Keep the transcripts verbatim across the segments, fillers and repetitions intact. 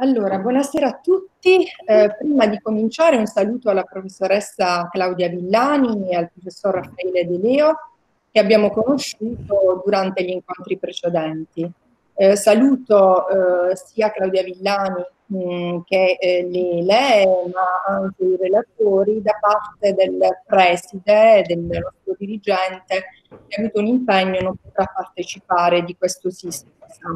Allora, buonasera a tutti. Eh, prima di cominciare un saluto alla professoressa Claudia Villani e al professor Raffaele De Leo che abbiamo conosciuto durante gli incontri precedenti. Eh, saluto eh, sia Claudia Villani mh, che eh, le, lei, ma anche i relatori da parte del preside, del nostro dirigente, che ha avuto un impegno e non potrà partecipare di questo sistema.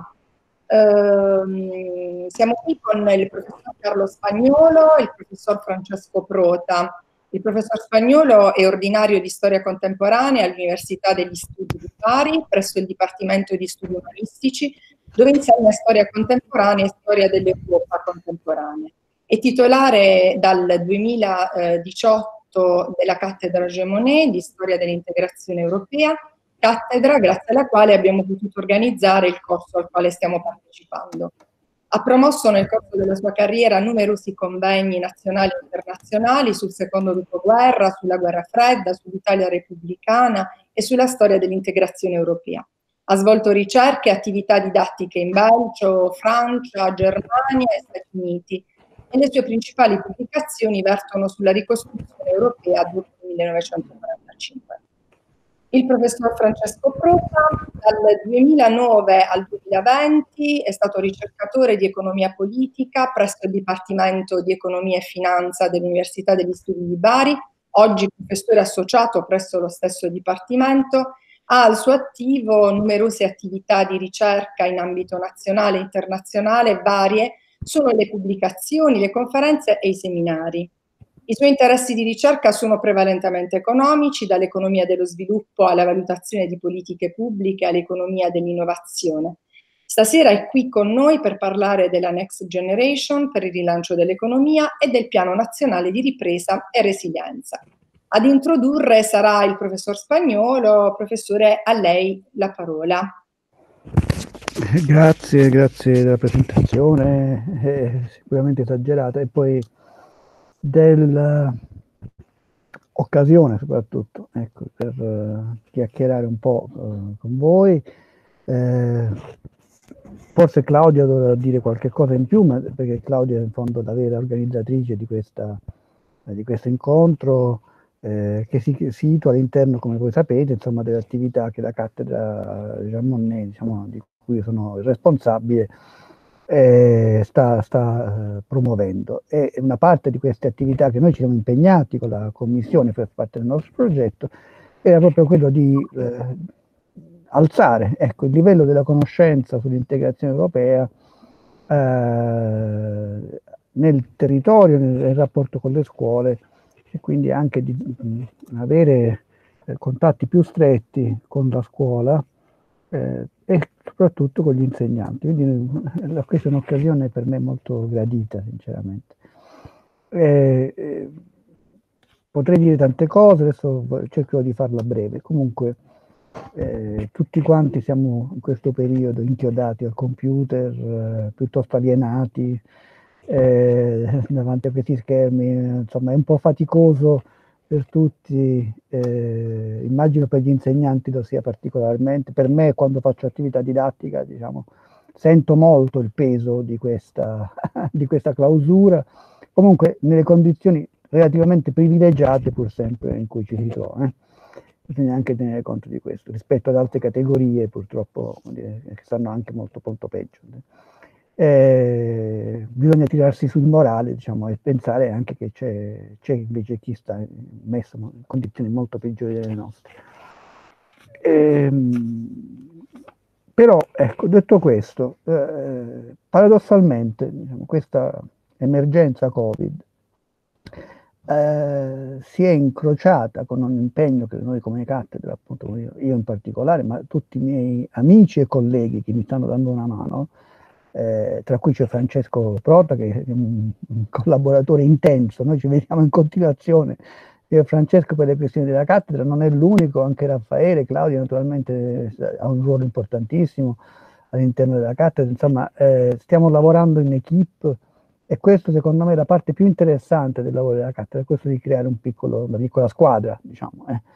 Uh, siamo qui con il professor Carlo Spagnolo e il professor Francesco Prota. Il professor Spagnolo è ordinario di storia contemporanea all'Università degli Studi di Bari, presso il Dipartimento di Studi Umanistici, dove insegna storia contemporanea e storia dell'Europa contemporanea. È titolare dal duemiladiciotto della cattedra Jean Monnet di storia dell'integrazione europea, cattedra grazie alla quale abbiamo potuto organizzare il corso al quale stiamo partecipando. Ha promosso nel corso della sua carriera numerosi convegni nazionali e internazionali sul secondo dopoguerra, sulla guerra fredda, sull'Italia repubblicana e sulla storia dell'integrazione europea. Ha svolto ricerche e attività didattiche in Belgio, Francia, Germania e Stati Uniti e le sue principali pubblicazioni vertono sulla ricostruzione europea dopo il millenovecentoquarantacinque. Il professor Francesco Prota dal duemilanove al duemilaventi è stato ricercatore di economia politica presso il Dipartimento di Economia e Finanza dell'Università degli Studi di Bari, oggi professore associato presso lo stesso Dipartimento. Ha al suo attivo numerose attività di ricerca in ambito nazionale e internazionale, varie, sono le pubblicazioni, le conferenze e i seminari. I suoi interessi di ricerca sono prevalentemente economici, dall'economia dello sviluppo alla valutazione di politiche pubbliche all'economia dell'innovazione. Stasera è qui con noi per parlare della Next Generation, per il rilancio dell'economia e del Piano Nazionale di Ripresa e Resilienza. Ad introdurre sarà il professor Spagnolo. Professore, a lei la parola. Grazie, grazie della presentazione, è sicuramente esagerata, e poi dell'occasione soprattutto, ecco, per uh, chiacchierare un po' uh, con voi. Eh, forse Claudia dovrà dire qualche cosa in più, ma perché Claudia è in fondo la vera organizzatrice di, questa, eh, di questo incontro, eh, che si situa all'interno, come voi sapete, insomma, delle attività che la cattedra Jean Monnet, diciamo, di cui sono il responsabile, eh, sta, sta eh, promuovendo. E una parte di queste attività che noi ci siamo impegnati con la commissione per parte del nostro progetto era proprio quello di eh, alzare, ecco, il livello della conoscenza sull'integrazione europea eh, nel territorio, nel, nel rapporto con le scuole, e quindi anche di mh, avere eh, contatti più stretti con la scuola eh, e soprattutto con gli insegnanti. Quindi eh, questa è un'occasione per me molto gradita, sinceramente. Eh, eh, potrei dire tante cose, adesso cercherò di farla breve. Comunque eh, tutti quanti siamo in questo periodo inchiodati al computer, eh, piuttosto alienati eh, davanti a questi schermi, insomma è un po' faticoso per tutti, eh, immagino per gli insegnanti lo sia particolarmente. Per me, quando faccio attività didattica, diciamo, sento molto il peso di questa, di questa clausura, comunque nelle condizioni relativamente privilegiate pur sempre in cui ci si trova. Eh. Bisogna anche tenere conto di questo, rispetto ad altre categorie purtroppo dire, che stanno anche molto, molto peggio. Eh, bisogna tirarsi sul morale, diciamo, e pensare anche che c'è, c'è invece chi sta messo in condizioni molto peggiori delle nostre. Eh, però, ecco, detto questo, eh, paradossalmente, diciamo, questa emergenza Covid eh, si è incrociata con un impegno che noi come cattedra, appunto io, io in particolare, ma tutti i miei amici e colleghi che mi stanno dando una mano, eh, tra cui c'è Francesco Prota, che è un, un collaboratore intenso, noi ci vediamo in continuazione. Io Francesco per le questioni della cattedra, non è l'unico, anche Raffaele, Claudia naturalmente ha un ruolo importantissimo all'interno della cattedra, insomma eh, stiamo lavorando in equipe. E questo secondo me è la parte più interessante del lavoro della cattedra, è questo di creare un piccolo, una piccola squadra, diciamo. Eh.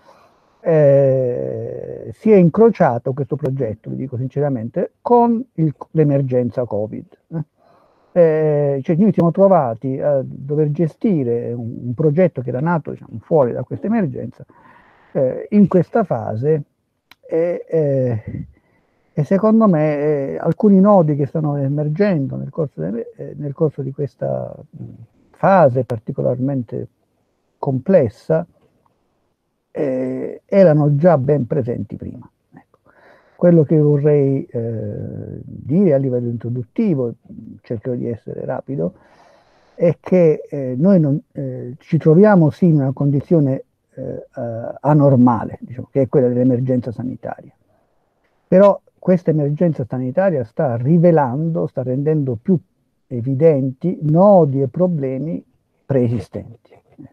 Eh, si è incrociato questo progetto, vi dico sinceramente, con il, l'emergenza Covid. Eh. Eh, cioè noi siamo trovati a dover gestire un, un progetto che era nato, diciamo, fuori da questa emergenza, eh, in questa fase, e, eh, e secondo me eh, alcuni nodi che stanno emergendo nel corso, de, eh, nel corso di questa fase particolarmente complessa eh, erano già ben presenti prima. Quello che vorrei eh, dire a livello introduttivo, cercherò di essere rapido, è che eh, noi non, eh, ci troviamo sì in una condizione eh, anormale, diciamo, che è quella dell'emergenza sanitaria. Però questa emergenza sanitaria sta rivelando, sta rendendo più evidenti nodi e problemi preesistenti.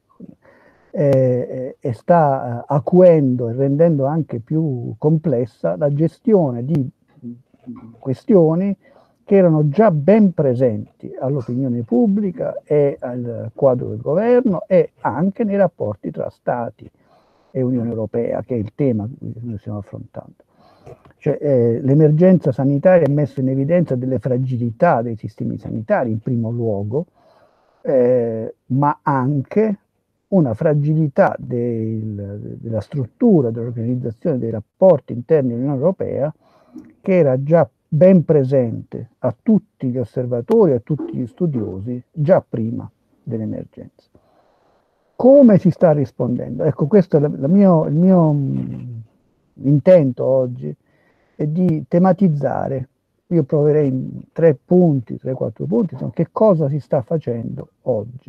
Eh, e sta acuendo e rendendo anche più complessa la gestione di questioni che erano già ben presenti all'opinione pubblica e al quadro del governo e anche nei rapporti tra Stati e Unione Europea, che è il tema che noi stiamo affrontando. Cioè, eh, l'emergenza sanitaria ha messo in evidenza delle fragilità dei sistemi sanitari in primo luogo, eh, ma anche una fragilità del, della struttura, dell'organizzazione dei rapporti interni dell'Unione Europea che era già ben presente a tutti gli osservatori, a tutti gli studiosi, già prima dell'emergenza. Come si sta rispondendo? Ecco, questo è la, la mio, il mio intento oggi, è di tematizzare. Io proverei in tre punti, tre, quattro punti, insomma, che cosa si sta facendo oggi.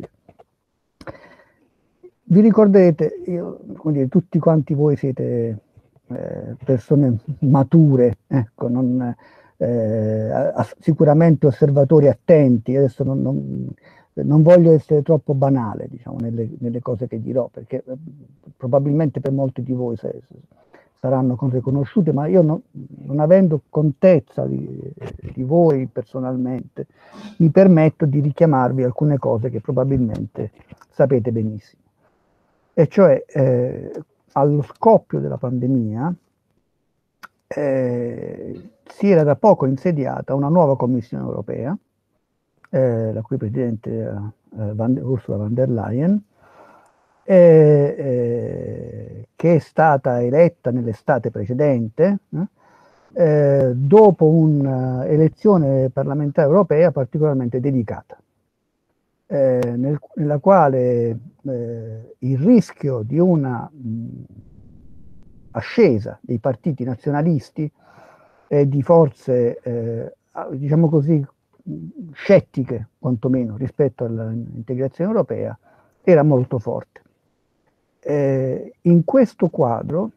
Vi ricorderete, io, come dire, tutti quanti voi siete eh, persone mature, ecco, non, eh, sicuramente osservatori attenti. Adesso non, non, non voglio essere troppo banale, diciamo, nelle, nelle cose che dirò, perché eh, probabilmente per molti di voi se, se saranno cose conosciute, ma io no, non avendo contezza di, di voi personalmente, mi permetto di richiamarvi alcune cose che probabilmente sapete benissimo. E cioè eh, allo scoppio della pandemia eh, si era da poco insediata una nuova Commissione europea, eh, la cui presidente era eh, Van, Ursula von der Leyen, eh, eh, che è stata eletta nell'estate precedente, eh, dopo un'elezione parlamentare europea particolarmente dedicata. Eh, nel, nella quale eh, il rischio di una mh, ascesa dei partiti nazionalisti e di forze, eh, diciamo così, scettiche quantomeno rispetto all'integrazione europea era molto forte. Eh, in questo quadro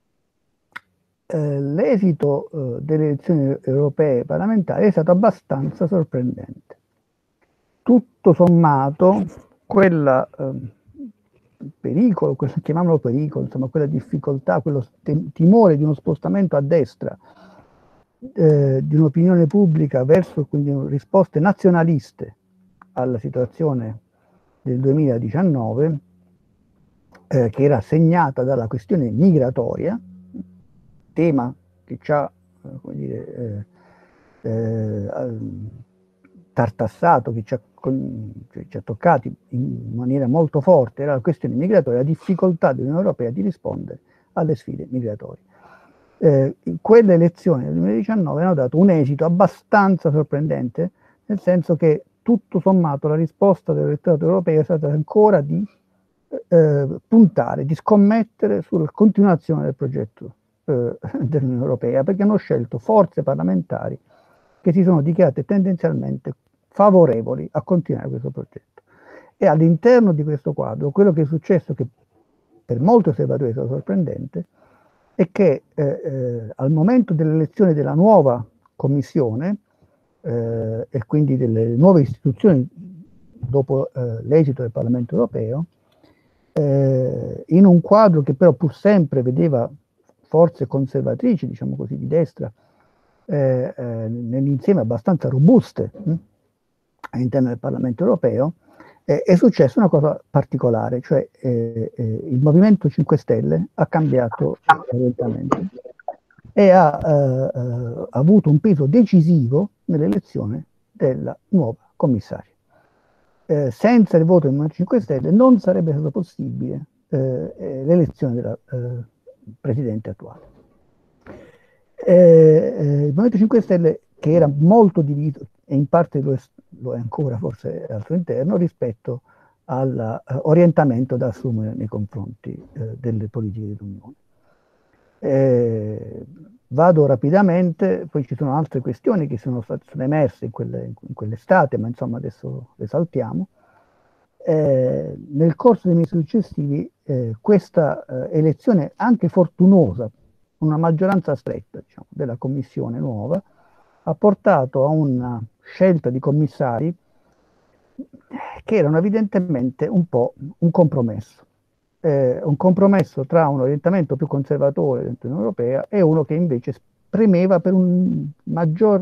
eh, l'esito eh, delle elezioni europee parlamentari è stato abbastanza sorprendente. Tutto sommato, quel eh, pericolo, quel, chiamiamolo pericolo, insomma, quella difficoltà, quello timore di uno spostamento a destra eh, di un'opinione pubblica verso quindi risposte nazionaliste alla situazione del duemiladiciannove, eh, che era segnata dalla questione migratoria, tema che ci ha, eh, come dire, eh, eh, tartassato, che ci ha, cioè, ci ha toccati in maniera molto forte, era la questione migratoria, la difficoltà dell'Unione Europea di rispondere alle sfide migratorie. Eh, quelle elezioni del duemiladiciannove hanno dato un esito abbastanza sorprendente, nel senso che tutto sommato la risposta dell'elettorato europeo è stata ancora di eh, puntare, di scommettere sulla continuazione del progetto eh, dell'Unione Europea, perché hanno scelto forze parlamentari che si sono dichiarate tendenzialmente favorevoli a continuare questo progetto. E all'interno di questo quadro quello che è successo, che per molti osservatori è stato sorprendente, è che eh, eh, al momento dell'elezione della nuova Commissione eh, e quindi delle nuove istituzioni dopo eh, l'esito del Parlamento europeo, eh, in un quadro che però pur sempre vedeva forze conservatrici, diciamo così, di destra, eh, eh, nell'insieme abbastanza robuste hm, all'interno del Parlamento europeo, eh, è successa una cosa particolare, cioè eh, eh, il Movimento cinque Stelle ha cambiato orientamento e ha eh, avuto un peso decisivo nell'elezione della nuova commissari. Eh, senza il voto del Movimento cinque Stelle non sarebbe stato possibile eh, l'elezione del eh, presidente attuale. Eh, eh, il Movimento cinque Stelle, che era molto diviso, e in parte lo è, lo è ancora forse al suo interno, rispetto all'orientamento uh, da assumere nei confronti uh, delle politiche dell'Unione. Eh, vado rapidamente, poi ci sono altre questioni che sono, state, sono emerse in, quelle, in quell'estate, ma insomma adesso le saltiamo. Eh, nel corso dei mesi successivi eh, questa eh, elezione anche fortunosa, una maggioranza stretta, diciamo, della commissione nuova, ha portato a una scelta di commissari che erano evidentemente un po' un compromesso. Eh, un compromesso tra un orientamento più conservatore dentro l'Unione Europea e uno che invece premeva per un maggior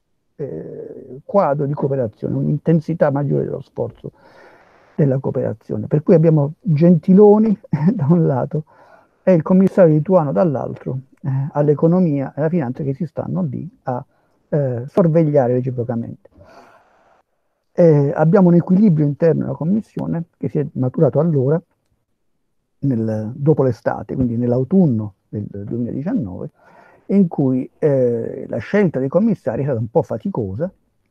eh, quadro di cooperazione, un'intensità maggiore dello sforzo della cooperazione. Per cui abbiamo Gentiloni da un lato e il commissario lituano dall'altro eh, all'economia e alla finanza, che si stanno lì a eh, sorvegliare reciprocamente. Eh, abbiamo un equilibrio interno alla Commissione che si è maturato allora, nel, dopo l'estate, quindi nell'autunno del duemiladiciannove, in cui eh, la scelta dei commissari è stata un po' faticosa,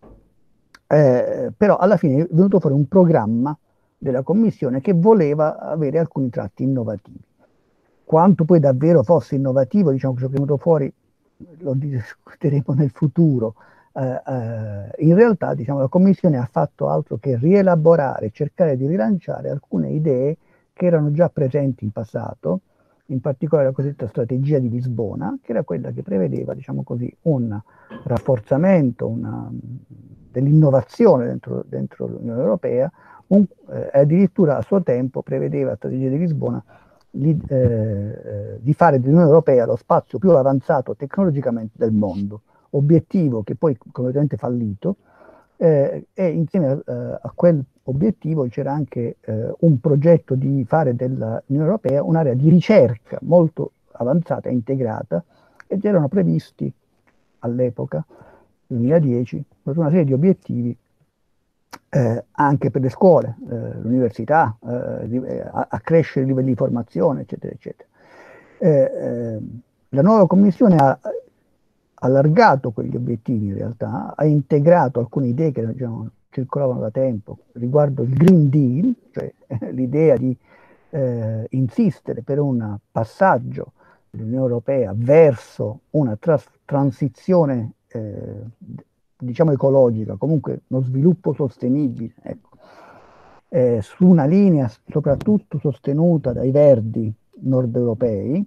eh, però alla fine è venuto fuori un programma della Commissione che voleva avere alcuni tratti innovativi. Quanto poi davvero fosse innovativo, diciamo, ciò che è venuto fuori lo discuteremo nel futuro. Uh, uh, in realtà, diciamo, la Commissione ha fatto altro che rielaborare, cercare di rilanciare alcune idee che erano già presenti in passato, in particolare la cosiddetta strategia di Lisbona, che era quella che prevedeva, diciamo così, un rafforzamento una, dell'innovazione dentro, dentro l'Unione Europea, un, eh, addirittura a suo tempo prevedeva la strategia di Lisbona di, eh, di fare dell'Unione Europea lo spazio più avanzato tecnologicamente del mondo. Obiettivo che poi completamente fallito, eh, e insieme a, a quel obiettivo c'era anche eh, un progetto di fare dell'Unione Europea un'area di ricerca molto avanzata e integrata, ed erano previsti all'epoca, duemiladieci, una serie di obiettivi eh, anche per le scuole, eh, l'università, eh, accrescere i livelli di formazione, eccetera, eccetera. Eh, eh, la nuova Commissione ha allargato quegli obiettivi, in realtà, ha integrato alcune idee che diciamo, circolavano da tempo riguardo il Green Deal, cioè eh, l'idea di eh, insistere per un passaggio dell'Unione Europea verso una tras transizione eh, diciamo ecologica, comunque uno sviluppo sostenibile, ecco, eh, su una linea soprattutto sostenuta dai verdi nord europei,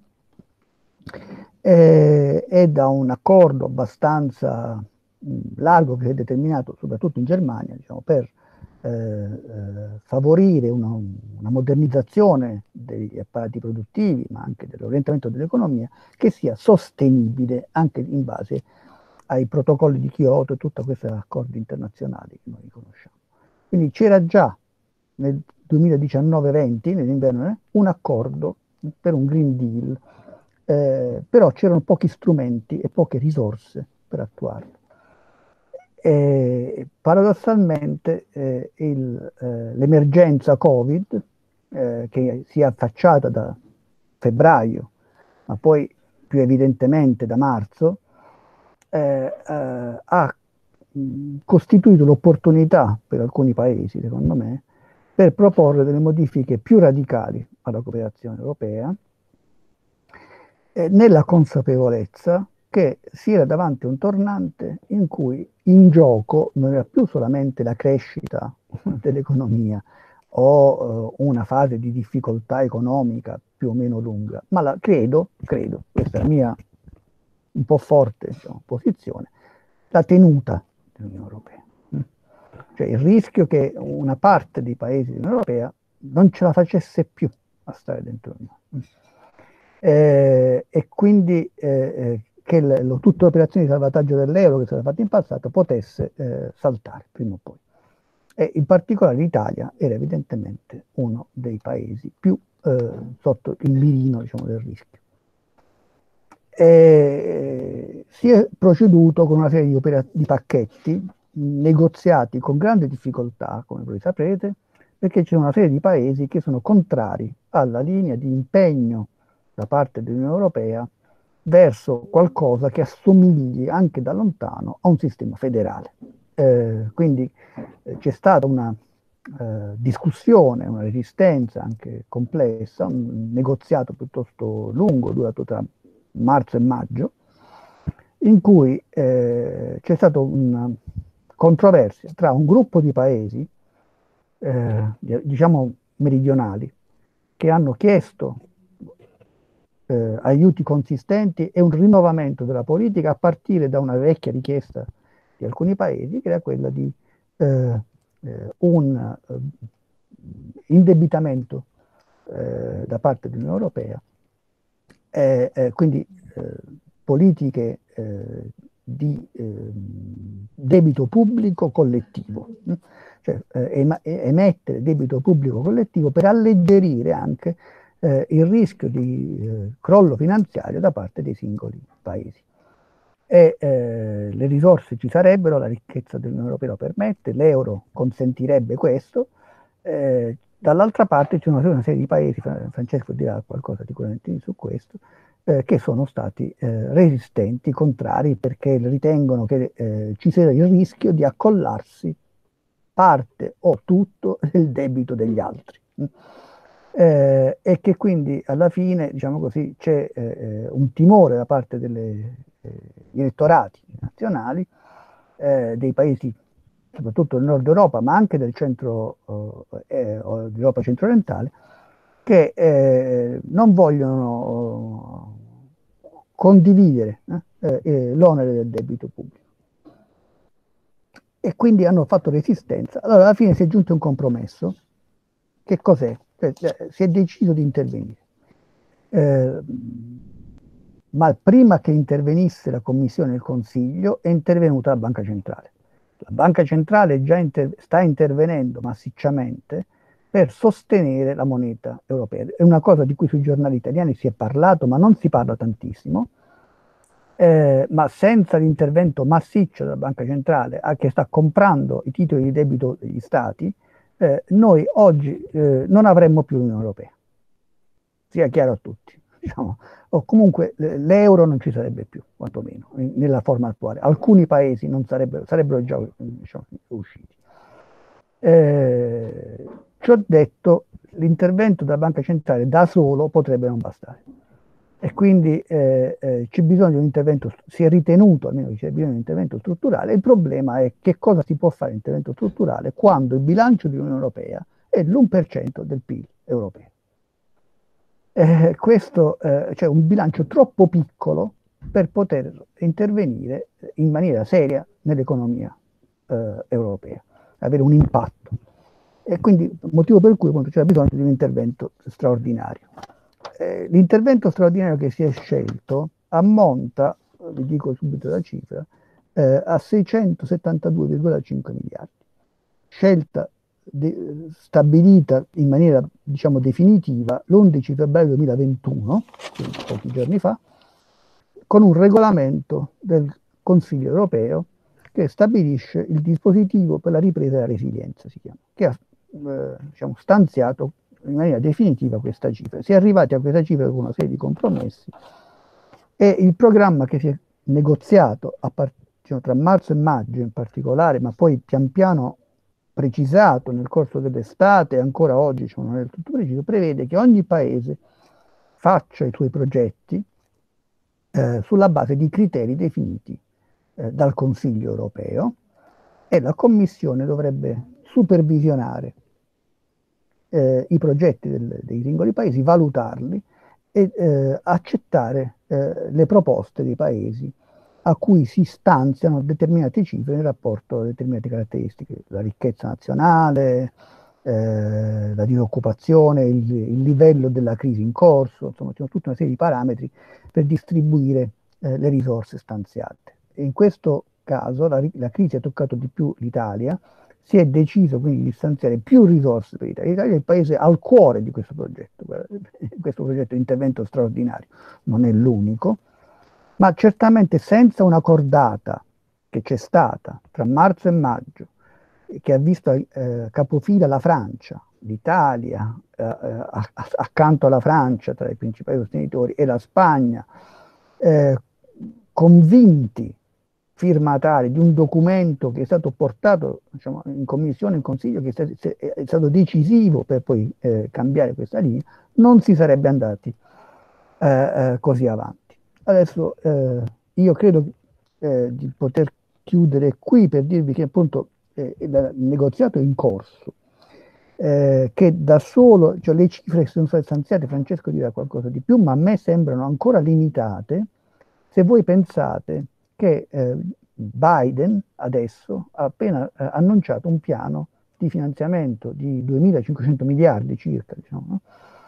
eh, e da un accordo abbastanza mh, largo che si è determinato soprattutto in Germania, diciamo, per eh, eh, favorire una, una modernizzazione degli apparati produttivi, ma anche dell'orientamento dell'economia, che sia sostenibile anche in base ai protocolli di Kyoto e tutti questi accordi internazionali che noi conosciamo. Quindi c'era già nel duemiladiciannove venti, nell'inverno, eh, un accordo per un Green Deal, eh, però c'erano pochi strumenti e poche risorse per attuarlo. E, paradossalmente eh, eh, l'emergenza Covid, eh, che si è affacciata da febbraio, ma poi più evidentemente da marzo, eh, eh, ha mh, costituito l'opportunità per alcuni paesi, secondo me, per proporre delle modifiche più radicali alla cooperazione europea, eh, nella consapevolezza che si era davanti a un tornante in cui in gioco non era più solamente la crescita dell'economia o eh, una fase di difficoltà economica più o meno lunga, ma la, credo, credo, questa è la mia un po' forte diciamo, posizione, la tenuta dell'Unione Europea. Cioè il rischio che una parte dei paesi dell'Unione Europea non ce la facesse più a stare dentro l'Unione. Eh, e quindi eh, che le, lo, tutte le operazioni di salvataggio dell'euro che sono fatte in passato potesse eh, saltare prima o poi. E in particolare l'Italia era evidentemente uno dei paesi più eh, sotto il mirino diciamo, del rischio. E si è proceduto con una serie di, di pacchetti negoziati con grande difficoltà, come voi saprete, perché c'è una serie di paesi che sono contrari alla linea di impegno da parte dell'Unione Europea verso qualcosa che assomigli anche da lontano a un sistema federale. Eh, quindi eh, c'è stata una eh, discussione, una resistenza anche complessa, un negoziato piuttosto lungo, durato tra marzo e maggio, in cui eh, c'è stata una controversia tra un gruppo di paesi, eh, diciamo meridionali, che hanno chiesto eh, aiuti consistenti e un rinnovamento della politica a partire da una vecchia richiesta di alcuni paesi, che era quella di eh, eh, un eh, indebitamento eh, da parte dell'Unione Europea, eh, eh, quindi eh, politiche eh, di eh, debito pubblico collettivo, cioè eh, emettere debito pubblico collettivo per alleggerire anche eh, il rischio di eh, crollo finanziario da parte dei singoli paesi. E eh, le risorse ci sarebbero, la ricchezza dell'Unione Europea lo permette, l'euro consentirebbe questo. Eh, dall'altra parte c'è una, una serie di paesi, Francesco dirà qualcosa sicuramente su questo, eh, che sono stati eh, resistenti, contrari, perché ritengono che eh, ci sia il rischio di accollarsi parte o tutto del debito degli altri. Eh, e che quindi alla fine, diciamo così, c'è eh, un timore da parte degli eh, elettorati nazionali eh, dei paesi, soprattutto del nord Europa, ma anche del centro eh, Europa centro-orientale, che eh, non vogliono condividere eh, eh, l'onere del debito pubblico. E quindi hanno fatto resistenza. Allora alla fine si è giunto a un compromesso. Che cos'è? Cioè, si è deciso di intervenire. Eh, ma prima che intervenisse la Commissione e il Consiglio è intervenuta la Banca Centrale. La Banca Centrale già inter- sta intervenendo massicciamente per sostenere la moneta europea. È una cosa di cui sui giornali italiani si è parlato, ma non si parla tantissimo. Eh, ma senza l'intervento massiccio della Banca Centrale, a, che sta comprando i titoli di debito degli Stati, eh, noi oggi eh, non avremmo più l'Unione Europea, sia chiaro a tutti, diciamo. O comunque l'euro non ci sarebbe più, quantomeno, in, nella forma attuale. Alcuni paesi non sarebbero, sarebbero già diciamo, usciti. Eh, ciò detto, l'intervento della Banca Centrale da solo potrebbe non bastare. E quindi eh, eh, c'è bisogno di un intervento, si è ritenuto almeno che c'è bisogno di un intervento strutturale. Il problema è che cosa si può fare l'intervento strutturale quando il bilancio dell'Unione Europea è l'uno per cento del P I L europeo. Eh, questo eh, cioè un bilancio troppo piccolo per poter intervenire in maniera seria nell'economia eh, europea, avere un impatto. E quindi motivo per cui c'era bisogno di un intervento straordinario. Eh, l'intervento straordinario che si è scelto ammonta, vi dico subito la cifra, eh, a seicentosettantadue virgola cinque miliardi. Scelta de- stabilita in maniera, diciamo, definitiva l'undici febbraio duemilaventuno, quindi pochi giorni fa, con un regolamento del Consiglio europeo che stabilisce il dispositivo per la ripresa e la resilienza, si chiama, che ha eh, diciamo, stanziato in maniera definitiva questa cifra. Si è arrivati a questa cifra con una serie di compromessi e il programma che si è negoziato a part- diciamo, tra marzo e maggio in particolare, ma poi pian piano precisato nel corso dell'estate, ancora oggi cioè, non è del tutto preciso, prevede che ogni paese faccia i suoi progetti eh, sulla base di criteri definiti eh, dal Consiglio europeo e la Commissione dovrebbe supervisionare Eh, i progetti del, dei singoli paesi, valutarli e eh, accettare eh, le proposte dei paesi a cui si stanziano determinate cifre in rapporto a determinate caratteristiche, la ricchezza nazionale, eh, la disoccupazione, il, il livello della crisi in corso, insomma c'è tutta una serie di parametri per distribuire eh, le risorse stanziate. E in questo caso la, la crisi ha toccato di più l'Italia. Si è deciso quindi di stanziare più risorse per l'Italia. L'Italia è il paese al cuore di questo progetto. Questo progetto di intervento straordinario non è l'unico, ma certamente senza una cordata che c'è stata tra marzo e maggio, che ha visto eh, capofila la Francia, l'Italia, eh, eh, accanto alla Francia tra i principali sostenitori, e la Spagna, eh, convinti firmatari di un documento che è stato portato, diciamo, in commissione, in consiglio, che è stato, è stato decisivo per poi eh, cambiare questa linea, non si sarebbe andati eh, eh, così avanti. Adesso eh, io credo eh, di poter chiudere qui per dirvi che appunto eh, il negoziato è in corso, eh, che da solo, cioè le cifre che sono state stanziate, Francesco dirà qualcosa di più, ma a me sembrano ancora limitate se voi pensate che eh, Biden adesso ha appena eh, annunciato un piano di finanziamento di duemilacinquecento miliardi circa, diciamo, no?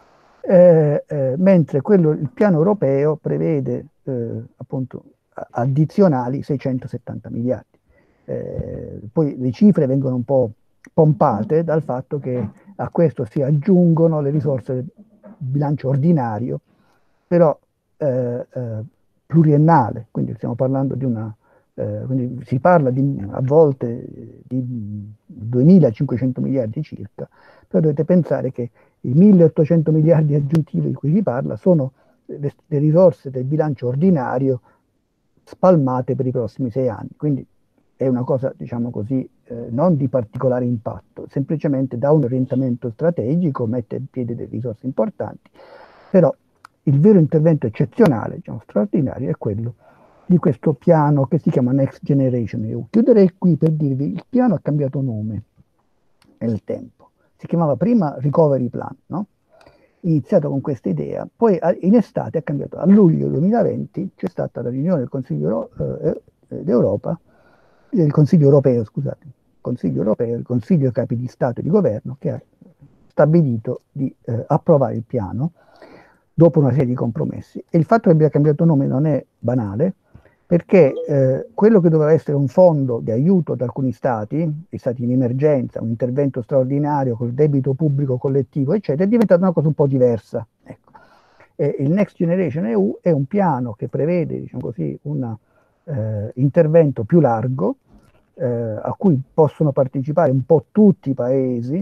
eh, eh, mentre quello, il piano europeo prevede eh, appunto addizionali seicentosettanta miliardi. Eh, poi le cifre vengono un po' pompate dal fatto che a questo si aggiungono le risorse del bilancio ordinario, però eh, eh, pluriennale, quindi stiamo parlando di una, eh, quindi si parla di, a volte di duemilacinquecento miliardi circa, però dovete pensare che i milleottocento miliardi aggiuntivi di cui si parla sono le, le risorse del bilancio ordinario spalmate per i prossimi sei anni, quindi è una cosa, diciamo così, eh, non di particolare impatto, semplicemente da un orientamento strategico mette in piedi delle risorse importanti, però il vero intervento eccezionale, diciamo, straordinario, è quello di questo piano che si chiama Next Generation E U. Chiuderei qui per dirvi, il piano ha cambiato nome nel tempo, si chiamava prima Recovery Plan, no? Iniziato con questa idea, poi in estate ha cambiato, a luglio duemilaventi c'è stata la riunione del Consiglio eh, d'Europa, del Consiglio europeo, scusate, Consiglio europeo, il Consiglio Capi di Stato e di Governo, che ha stabilito di eh, approvare il piano dopo una serie di compromessi. E il fatto che abbia cambiato nome non è banale, perché eh, quello che doveva essere un fondo di aiuto ad alcuni stati, gli stati in emergenza, un intervento straordinario col debito pubblico collettivo, eccetera, è diventata una cosa un po' diversa. Ecco. Eh, il Next Generation E U è un piano che prevede, diciamo così, un eh, intervento più largo, eh, a cui possono partecipare un po' tutti i paesi,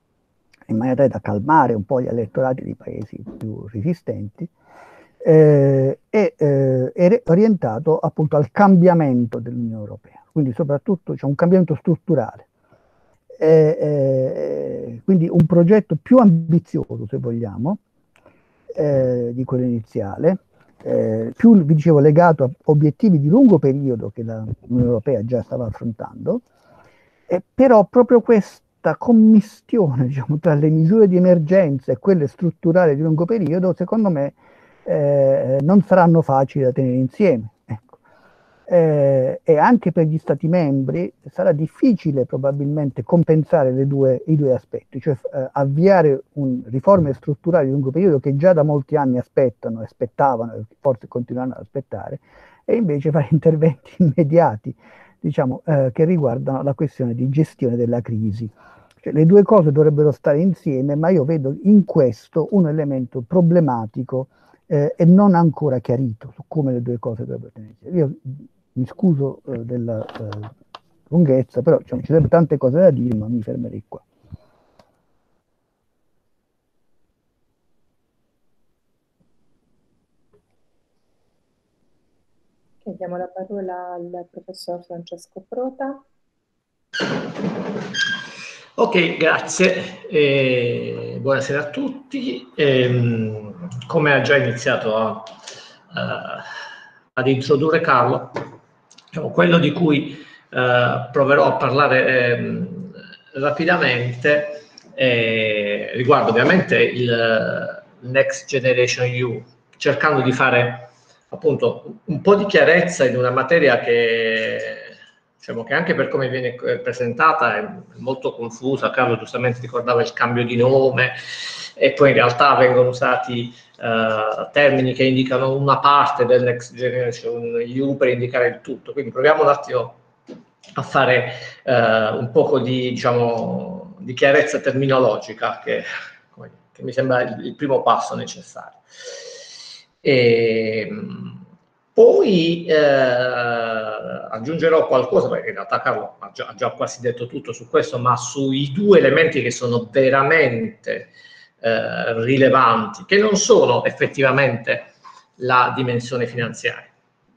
in maniera tale da calmare un po' gli elettorati dei paesi più resistenti, eh, è, eh, è orientato appunto al cambiamento dell'Unione Europea, quindi soprattutto c'è un cambiamento strutturale, eh, eh, quindi un progetto più ambizioso, se vogliamo, eh, di quello iniziale, eh, più, vi dicevo, legato a obiettivi di lungo periodo che l'Unione Europea già stava affrontando, eh, però proprio questa commistione, diciamo, tra le misure di emergenza e quelle strutturali di lungo periodo, secondo me, eh, non saranno facili da tenere insieme. Ecco. Eh, e anche per gli Stati membri sarà difficile probabilmente compensare le due, i due aspetti, cioè eh, avviare un, riforme strutturali di lungo periodo che già da molti anni aspettano, aspettavano e forse continueranno ad aspettare, e invece fare interventi immediati, diciamo, eh, che riguardano la questione di gestione della crisi. Cioè, le due cose dovrebbero stare insieme, ma io vedo in questo un elemento problematico eh, e non ancora chiarito su come le due cose dovrebbero tenere insieme. Io mi scuso eh, della eh, lunghezza, però diciamo, ci sarebbero tante cose da dire, ma mi fermerei qua. Diamo la parola al professor Francesco Prota. Ok, grazie. Eh, buonasera a tutti. Eh, come ha già iniziato a, a, ad introdurre Carlo, diciamo, quello di cui eh, proverò a parlare eh, rapidamente eh, riguarda ovviamente il Next Generation E U, cercando di fare appunto un po' di chiarezza in una materia che, diciamo, che anche per come viene presentata è molto confusa. Carlo giustamente ricordava il cambio di nome e poi in realtà vengono usati uh, termini che indicano una parte del Next Generation E U per indicare il tutto, quindi proviamo un attimo a fare uh, un poco di, diciamo, di chiarezza terminologica che, che mi sembra il, il primo passo necessario. E, Poi eh, aggiungerò qualcosa, perché in realtà Carlo ha già, ha già quasi detto tutto su questo, ma sui due elementi che sono veramente eh, rilevanti, che non sono effettivamente la dimensione finanziaria,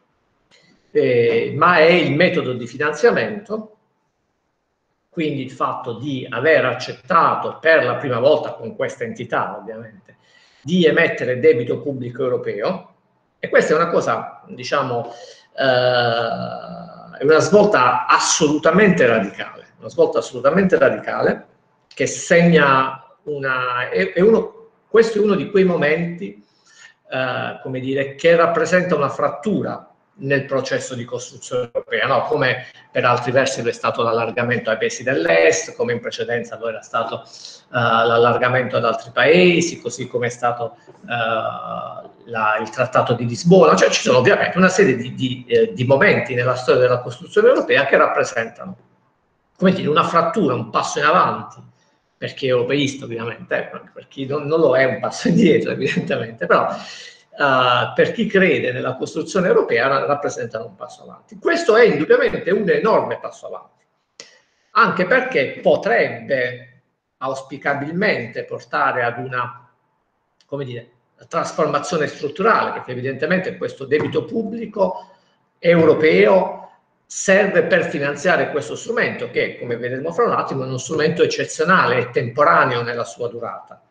eh, ma è il metodo di finanziamento, quindi il fatto di aver accettato per la prima volta con questa entità, ovviamente, di emettere debito pubblico europeo. E questa è una cosa, diciamo, eh, è una svolta assolutamente radicale, una svolta assolutamente radicale che segna una, è, è uno, questo è uno di quei momenti, eh, come dire, che rappresenta una frattura nel processo di costruzione europea, no? Come per altri versi lo è stato l'allargamento ai paesi dell'est, come in precedenza lo era stato uh, l'allargamento ad altri paesi, così come è stato uh, la, il Trattato di Lisbona. Cioè ci sono ovviamente una serie di, di, eh, di momenti nella storia della costruzione europea che rappresentano, come dire, una frattura, un passo in avanti, per chi è europeista ovviamente, eh, per chi non, non lo è un passo indietro evidentemente, però Uh, per chi crede nella costruzione europea rappresentano un passo avanti. Questo è indubbiamente un enorme passo avanti, anche perché potrebbe auspicabilmente portare ad una, come dire, trasformazione strutturale, perché evidentemente questo debito pubblico europeo serve per finanziare questo strumento, che, come vedremo fra un attimo, è uno strumento eccezionale e temporaneo nella sua durata.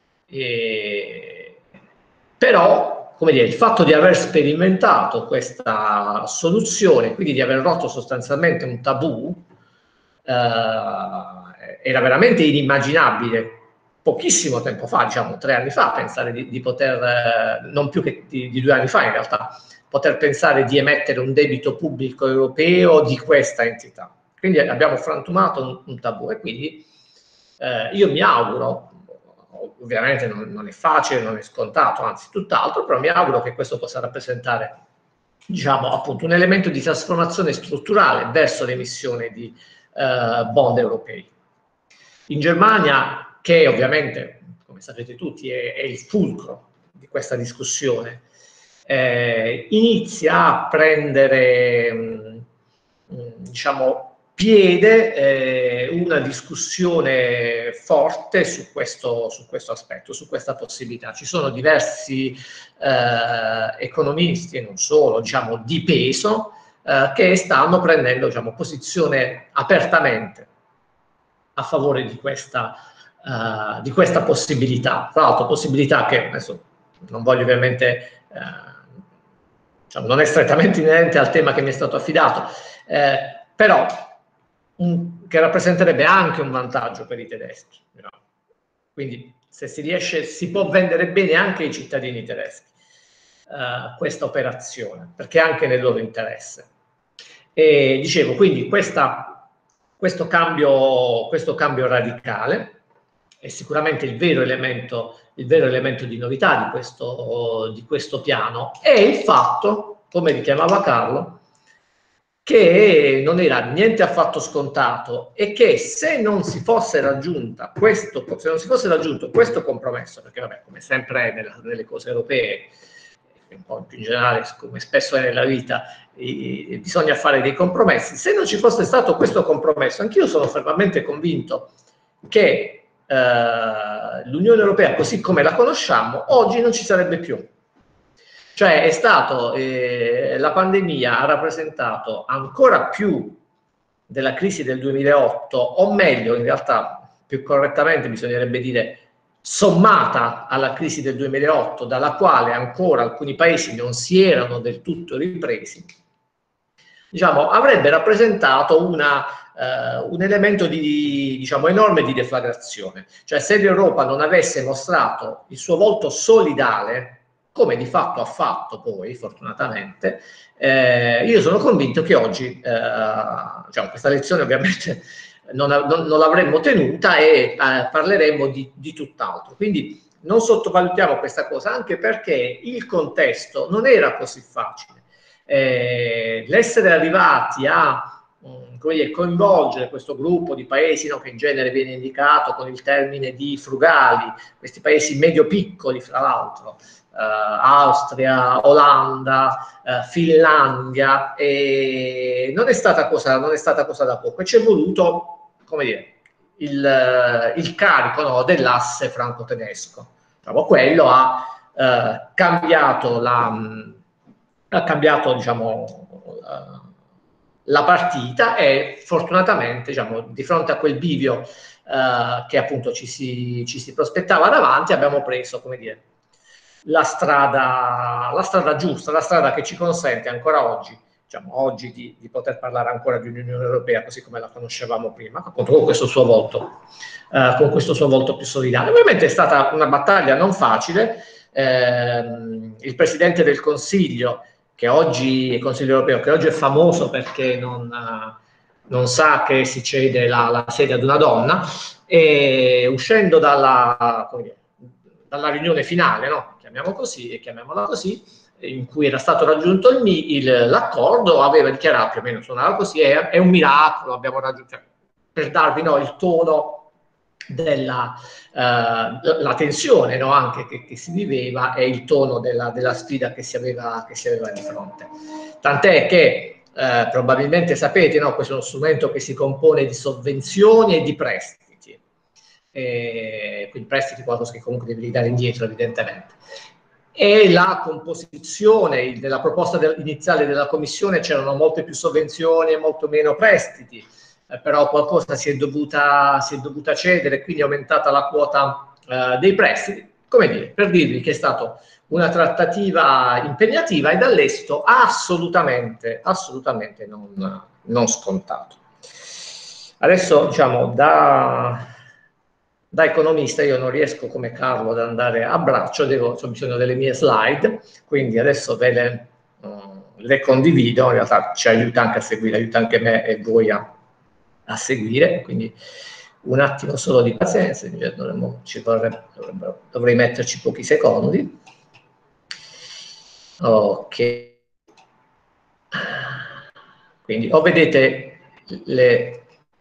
E... Però, come dire, il fatto di aver sperimentato questa soluzione, quindi di aver rotto sostanzialmente un tabù, eh, era veramente inimmaginabile pochissimo tempo fa, diciamo tre anni fa, pensare di, di poter, eh, non più che di, di due anni fa in realtà, poter pensare di emettere un debito pubblico europeo di questa entità. Quindi abbiamo frantumato un, un tabù e quindi eh, io mi auguro, ovviamente non, non è facile, non è scontato, anzi tutt'altro, però mi auguro che questo possa rappresentare, diciamo, appunto un elemento di trasformazione strutturale verso l'emissione di eh, bond europei. In Germania, che ovviamente, come sapete tutti, è, è il fulcro di questa discussione, eh, inizia a prendere, mh, diciamo, piede eh, una discussione forte su questo, su questo aspetto, su questa possibilità. Ci sono diversi eh, economisti, e non solo, diciamo, di peso, eh, che stanno prendendo, diciamo, posizione apertamente a favore di questa, uh, di questa possibilità. Tra l'altro, possibilità che adesso non voglio ovviamente, uh, diciamo, non è strettamente inerente al tema che mi è stato affidato, eh, però un, che rappresenterebbe anche un vantaggio per i tedeschi. No? Quindi se si riesce, si può vendere bene anche ai cittadini tedeschi uh, questa operazione, perché è anche nel loro interesse. E dicevo, quindi questa Questo cambio, questo cambio radicale è sicuramente il vero elemento, il vero elemento di novità di questo, di questo piano, è il fatto, come richiamava Carlo, che non era niente affatto scontato e che se non si fosse raggiunta questo, se non si fosse raggiunto questo compromesso, perché vabbè, come sempre è nella, nelle cose europee, un po' più in generale, come spesso è nella vita, eh, bisogna fare dei compromessi. Se non ci fosse stato questo compromesso, anch'io sono fermamente convinto che eh, l'Unione Europea, così come la conosciamo, oggi non ci sarebbe più. Cioè è stato, eh, la pandemia ha rappresentato ancora più della crisi del duemilaotto, o meglio, in realtà, più correttamente bisognerebbe dire, sommata alla crisi del duemilaotto, dalla quale ancora alcuni paesi non si erano del tutto ripresi, diciamo, avrebbe rappresentato una, eh, un elemento di, diciamo, enorme di deflagrazione. Cioè, se l'Europa non avesse mostrato il suo volto solidale, come di fatto ha fatto poi, fortunatamente, eh, io sono convinto che oggi, eh, diciamo, questa lezione ovviamente non, non, non l'avremmo tenuta e eh, parleremmo di, di tutt'altro. Quindi non sottovalutiamo questa cosa, anche perché il contesto non era così facile. Eh, l'essere arrivati a um, come dire, coinvolgere questo gruppo di paesi, no, che in genere viene indicato con il termine di frugali, questi paesi medio-piccoli fra l'altro, Austria, Olanda, eh, Finlandia, e non è stata cosa, non è stata cosa da poco, e ci è voluto, come dire, il, il carico, no, dell'asse franco-tedesco. Diciamo, quello ha eh, cambiato la, ha cambiato, diciamo, la, la partita, e fortunatamente, diciamo, di fronte a quel bivio eh, che appunto ci si, ci si prospettava davanti, abbiamo preso, come dire, la strada, la strada giusta, la strada che ci consente ancora oggi, diciamo, oggi di, di poter parlare ancora di un'Unione Europea così come la conoscevamo prima, appunto con questo suo volto, eh, con questo suo volto più solidale. Ovviamente è stata una battaglia non facile. Eh, il Presidente del Consiglio, che oggi, il Consiglio Europeo, che oggi è famoso perché non, non sa che si cede la, la sede ad una donna, e uscendo dalla, come dire, dalla riunione finale, no? Chiamiamo così, e chiamiamola così, in cui era stato raggiunto l'accordo, aveva dichiarato, più o meno suonava così, è, è un miracolo, abbiamo raggiunto, cioè, per darvi, no, il tono della uh, la tensione, no, anche che, che si viveva, e il tono della, della sfida che si, aveva, che si aveva di fronte. Tant'è che uh, probabilmente sapete, no, questo è uno strumento che si compone di sovvenzioni e di prestiti. E quindi prestiti, qualcosa che comunque devi dare indietro, evidentemente. E la composizione della proposta del, iniziale della Commissione, c'erano molte più sovvenzioni e molto meno prestiti, eh, però qualcosa si è dovuta, si è dovuta cedere, quindi è aumentata la quota eh, dei prestiti. Come dire, per dirvi che è stata una trattativa impegnativa e dall'esito assolutamente, assolutamente non, non scontato. Adesso, diciamo, da... da economista io non riesco come Carlo ad andare a braccio, devo, ho bisogno delle mie slide, quindi adesso ve le, uh, le condivido, in realtà ci aiuta anche a seguire, aiuta anche me e voi a, a seguire, quindi un attimo solo di pazienza, dovremmo, ci vorrebbe, dovremmo, dovrei metterci pochi secondi. Ok. Quindi o vedete le...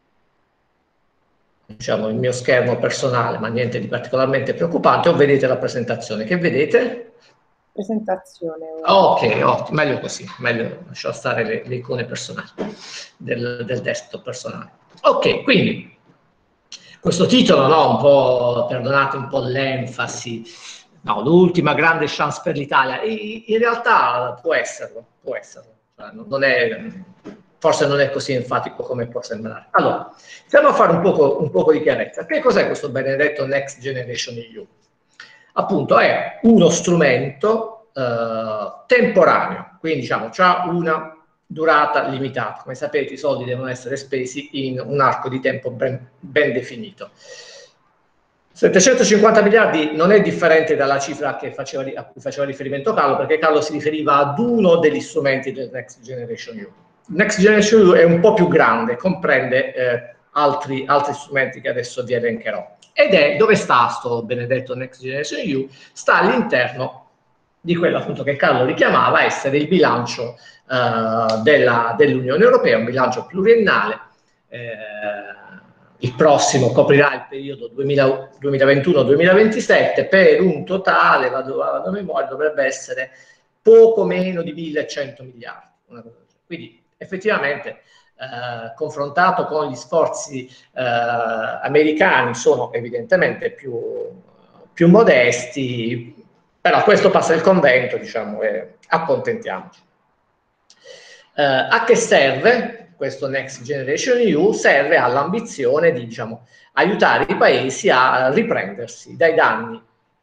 diciamo il mio schermo personale, ma niente di particolarmente preoccupante, o vedete la presentazione. Che vedete? Presentazione. Ok, oh, meglio così, meglio lasciare stare le, le icone personali del, del desktop personale. Ok, quindi questo titolo, no, un po', perdonate un po' l'enfasi, no, l'ultima grande chance per l'Italia, in realtà può esserlo, può esserlo, cioè, non è... forse non è così enfatico come può sembrare. Allora, stiamo a fare un poco, un poco di chiarezza. Che cos'è questo benedetto Next Generation E U? Appunto è uno strumento eh, temporaneo, quindi diciamo ha una durata limitata. Come sapete i soldi devono essere spesi in un arco di tempo ben, ben definito. settecentocinquanta miliardi non è differente dalla cifra che faceva, a cui faceva riferimento Carlo, perché Carlo si riferiva ad uno degli strumenti del Next Generation E U. Next Generation E U è un po' più grande, comprende eh, altri, altri strumenti che adesso vi elencherò. Ed è, dove sta sto benedetto Next Generation E U? Sta all'interno di quello appunto che Carlo richiamava essere il bilancio eh, dell'Unione Europea, un bilancio pluriennale. Eh, il prossimo coprirà il periodo duemilaventuno duemilaventisette per un totale, vado, vado a memoria, dovrebbe essere poco meno di millecento miliardi. Una cosa del genere. Quindi effettivamente eh, confrontato con gli sforzi eh, americani sono evidentemente più, più modesti, però questo passa il convento, diciamo, e accontentiamoci. Eh, a che serve questo Next Generation E U? Serve all'ambizione di, diciamo, aiutare i paesi a riprendersi dai danni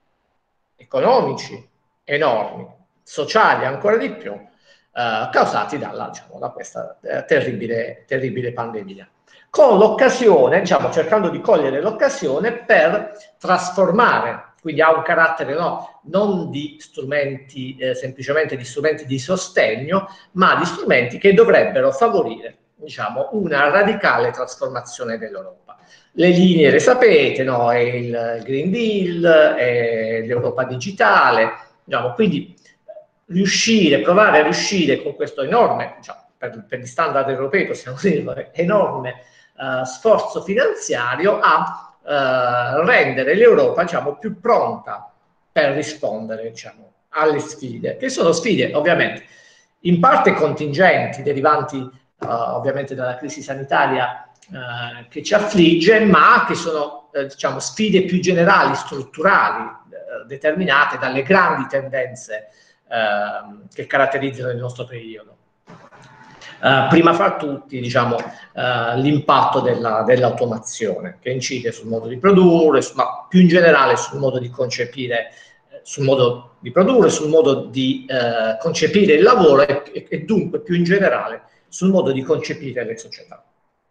economici enormi, sociali ancora di più, eh, causati dalla, diciamo, da questa eh, terribile, terribile pandemia. Con l'occasione, diciamo, cercando di cogliere l'occasione per trasformare, quindi ha un carattere, no, non di strumenti, eh, semplicemente di strumenti di sostegno, ma di strumenti che dovrebbero favorire, diciamo, una radicale trasformazione dell'Europa. Le linee le sapete, no? È il Green Deal, è l'Europa digitale, diciamo, quindi riuscire, provare a riuscire con questo enorme, diciamo, per, per gli standard europei possiamo dirlo, enorme uh, sforzo finanziario a uh, rendere l'Europa, diciamo, più pronta per rispondere, diciamo, alle sfide, che sono sfide ovviamente in parte contingenti, derivanti uh, ovviamente dalla crisi sanitaria uh, che ci affligge, ma che sono uh, diciamo, sfide più generali, strutturali, uh, determinate dalle grandi tendenze uh, che caratterizzano il nostro periodo. Uh, prima fra tutti, diciamo, uh, l'impatto della, dell'automazione, che incide sul modo di produrre, su, ma più in generale sul modo di concepire, eh, sul modo di produrre, sul modo di uh, concepire il lavoro e, e, e dunque più in generale sul modo di concepire le società.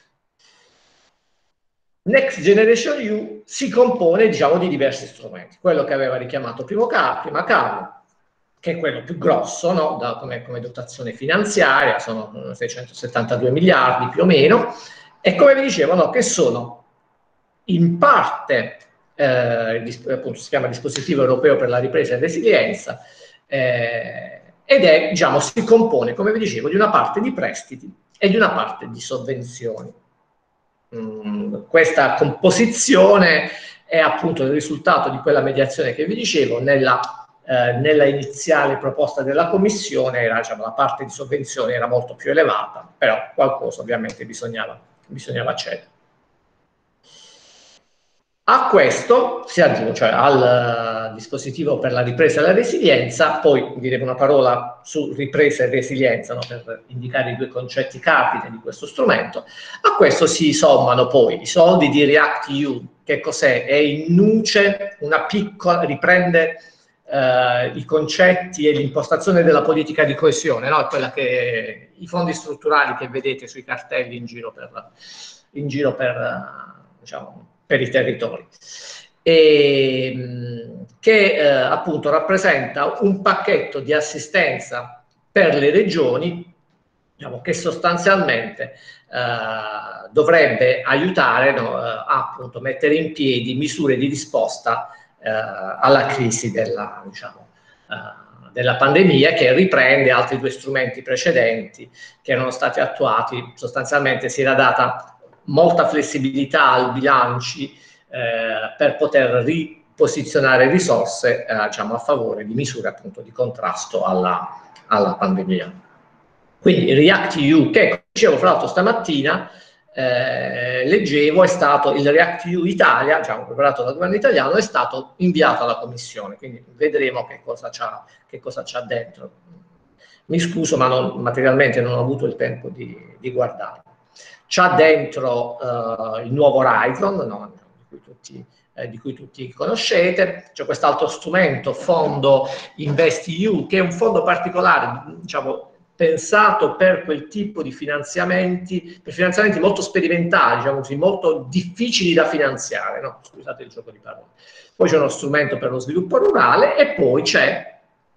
Next Generation E U si compone, diciamo, di diversi strumenti. Quello che aveva richiamato prima Carlo, che è quello più grosso, no? da, come, come dotazione finanziaria, sono seicentosettantadue miliardi più o meno, e come vi dicevo, no? che sono in parte, eh, appunto si chiama Dispositivo Europeo per la Ripresa e Resilienza, eh, ed è, diciamo, si compone, come vi dicevo, di una parte di prestiti e di una parte di sovvenzioni. Mm, questa composizione è appunto il risultato di quella mediazione che vi dicevo. Nella Eh, nella iniziale proposta della Commissione era, diciamo, la parte di sovvenzione era molto più elevata, però qualcosa ovviamente bisognava, bisognava cedere. A questo si aggiunge, cioè al uh, dispositivo per la ripresa e la resilienza, poi diremo una parola su ripresa e resilienza, no, per indicare i due concetti cardine di questo strumento. A questo si sommano poi i soldi di React E U. Che cos'è? È in nuce una piccola, riprende Uh, i concetti e l'impostazione della politica di coesione, no? Quella che i fondi strutturali che vedete sui cartelli in giro per, in giro per, uh, diciamo, per i territori, e, mh, che uh, appunto rappresenta un pacchetto di assistenza per le regioni, diciamo, che sostanzialmente uh, dovrebbe aiutare, no, uh, a appunto mettere in piedi misure di risposta Uh, alla crisi della, diciamo, uh, della pandemia, che riprende altri due strumenti precedenti che erano stati attuati. Sostanzialmente si era data molta flessibilità ai bilanci uh, per poter riposizionare risorse uh, diciamo, a favore di misure appunto di contrasto alla, alla pandemia. Quindi React E U, che come dicevo fra l'altro stamattina, Eh, leggevo, è stato il React E U Italia, diciamo, preparato dal governo italiano, è stato inviato alla Commissione, quindi vedremo che cosa c'ha, che cosa c'ha dentro. Mi scuso, ma non, materialmente non ho avuto il tempo di, di guardarlo. C'ha dentro uh, il nuovo Horizon, no, di, cui tutti, eh, di cui tutti conoscete. C'è quest'altro strumento, Fondo Invest E U, che è un fondo particolare, diciamo, pensato per quel tipo di finanziamenti, per finanziamenti molto sperimentali, diciamo così, molto difficili da finanziare, no? Scusate il gioco di parole. Poi c'è uno strumento per lo sviluppo rurale e poi c'è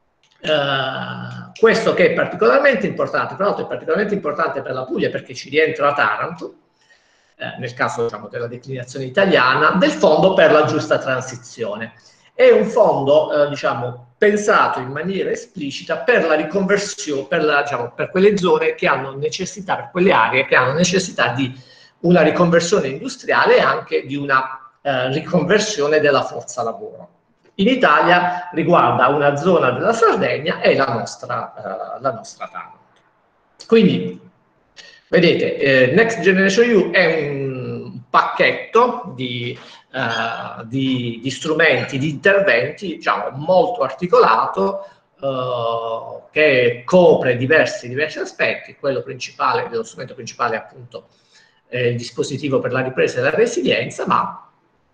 uh, questo che è particolarmente importante, tra l'altro è particolarmente importante per la Puglia perché ci rientra Taranto, eh, nel caso, diciamo, della declinazione italiana, del Fondo per la Giusta Transizione. È un fondo, eh, diciamo, pensato in maniera esplicita per la riconversione, per, la, diciamo, per quelle zone che hanno necessità, per quelle aree che hanno necessità di una riconversione industriale e anche di una eh, riconversione della forza lavoro. In Italia riguarda una zona della Sardegna e la nostra, eh, la nostra Taranto. Quindi, vedete, eh, Next Generation E U è un pacchetto di Uh, di, di strumenti, di interventi, diciamo, molto articolato, uh, che copre diversi, diversi aspetti. Quello principale, dello strumento principale è appunto eh, il dispositivo per la ripresa e la resilienza, ma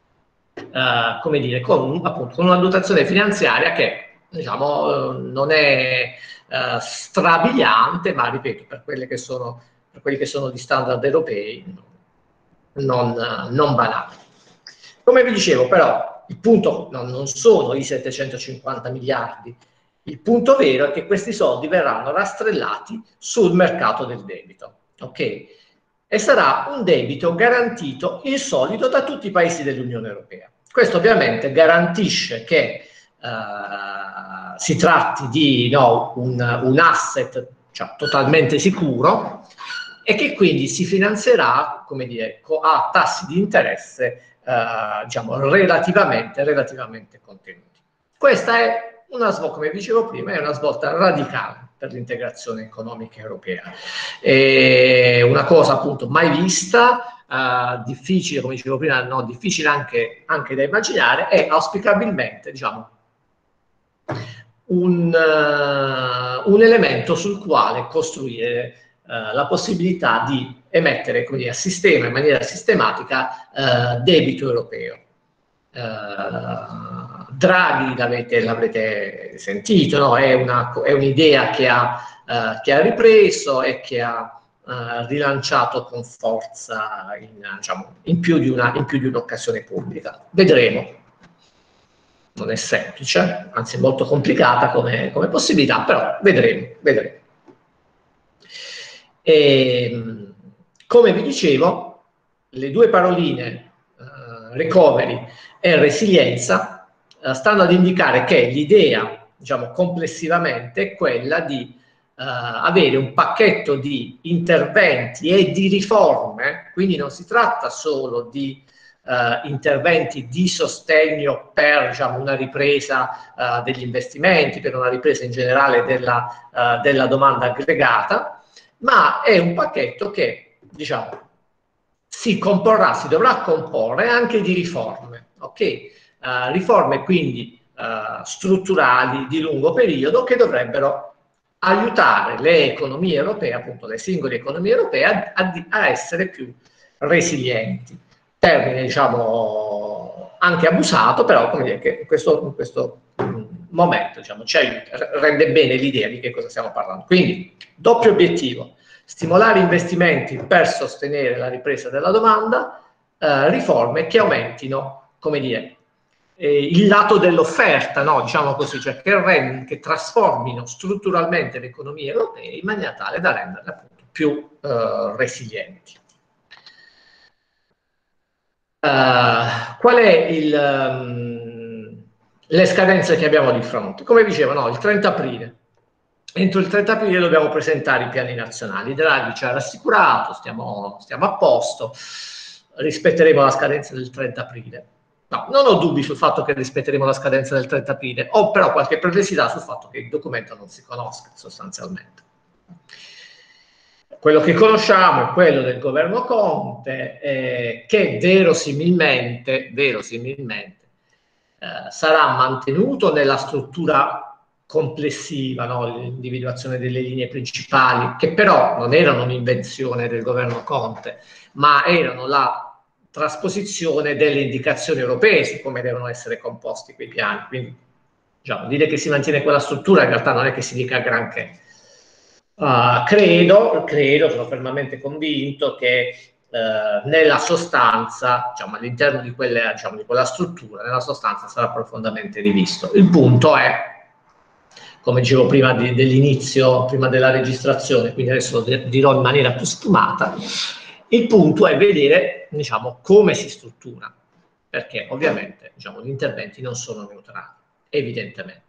uh, come dire, con, appunto, con una dotazione finanziaria che, diciamo, uh, non è uh, strabiliante, ma ripeto, per quelle che sono, per quelli che sono gli standard europei, non, uh, non banali. Come vi dicevo, però, il punto no, non sono i settecentocinquanta miliardi, il punto vero è che questi soldi verranno rastrellati sul mercato del debito, ok? E sarà un debito garantito in solido da tutti i paesi dell'Unione Europea. Questo ovviamente garantisce che uh, si tratti di no, un, un asset, cioè, totalmente sicuro, e che quindi si finanzierà, come dire, a tassi di interesse Uh, diciamo relativamente, relativamente contenuti. Questa è una svolta, come dicevo prima, è una svolta radicale per l'integrazione economica europea. È una cosa appunto mai vista, uh, difficile, come dicevo prima, no, difficile anche, anche da immaginare, e auspicabilmente, diciamo, un, uh, un elemento sul quale costruire uh, la possibilità di emettere, come dire, a sistema, in maniera sistematica, uh, debito europeo. Uh, Draghi l'avete, l'avrete sentito, no? È un'idea che, uh, che ha ripreso e che ha uh, rilanciato con forza in, diciamo, in più di una, in più di un'occasione pubblica. Vedremo. Non è semplice, anzi è molto complicata come, come possibilità, però vedremo, vedremo. E, come vi dicevo, le due paroline uh, recovery e resilienza uh, stanno ad indicare che l'idea, diciamo, complessivamente è quella di uh, avere un pacchetto di interventi e di riforme, quindi non si tratta solo di uh, interventi di sostegno per, diciamo, una ripresa uh, degli investimenti, per una ripresa in generale della, uh, della domanda aggregata, ma è un pacchetto che, diciamo, si comporrà, si dovrà comporre anche di riforme, ok? Uh, riforme quindi uh, strutturali di lungo periodo che dovrebbero aiutare le economie europee, appunto le singole economie europee, a, a, a essere più resilienti. Termine, diciamo, anche abusato, però, come dire, che in questo, in questo um, momento, diciamo, ci aiuta, rende bene l'idea di che cosa stiamo parlando. Quindi, doppio obiettivo: stimolare investimenti per sostenere la ripresa della domanda, eh, riforme che aumentino, come dire, eh, il lato dell'offerta, no? Diciamo così, cioè che, rend, che trasformino strutturalmente le economie europee in maniera tale da renderle appunto più eh, resilienti. Uh, qual è il, um, le scadenze che abbiamo di fronte? Come dicevo, no, il trenta aprile. Entro il trenta aprile dobbiamo presentare i piani nazionali. Draghi ci ha rassicurato, stiamo, stiamo a posto, rispetteremo la scadenza del trenta aprile. No, non ho dubbi sul fatto che rispetteremo la scadenza del trenta aprile, ho però qualche perplessità sul fatto che il documento non si conosca sostanzialmente. Quello che conosciamo è quello del governo Conte, eh, che verosimilmente, verosimilmente eh, sarà mantenuto nella struttura complessiva, no? L'individuazione delle linee principali, che però non erano un'invenzione del governo Conte, ma erano la trasposizione delle indicazioni europee su come devono essere composti quei piani. Quindi, diciamo, dire che si mantiene quella struttura in realtà non è che si dica granché. Uh, credo, credo, sono fermamente convinto che uh, nella sostanza, diciamo, all'interno di, quelle, diciamo, di quella struttura, nella sostanza sarà profondamente rivisto. Il punto è, come dicevo prima di, dell'inizio, prima della registrazione, quindi adesso lo dirò in maniera più sfumata, il punto è vedere, diciamo, come si struttura, perché ovviamente, diciamo, gli interventi non sono neutrali, evidentemente.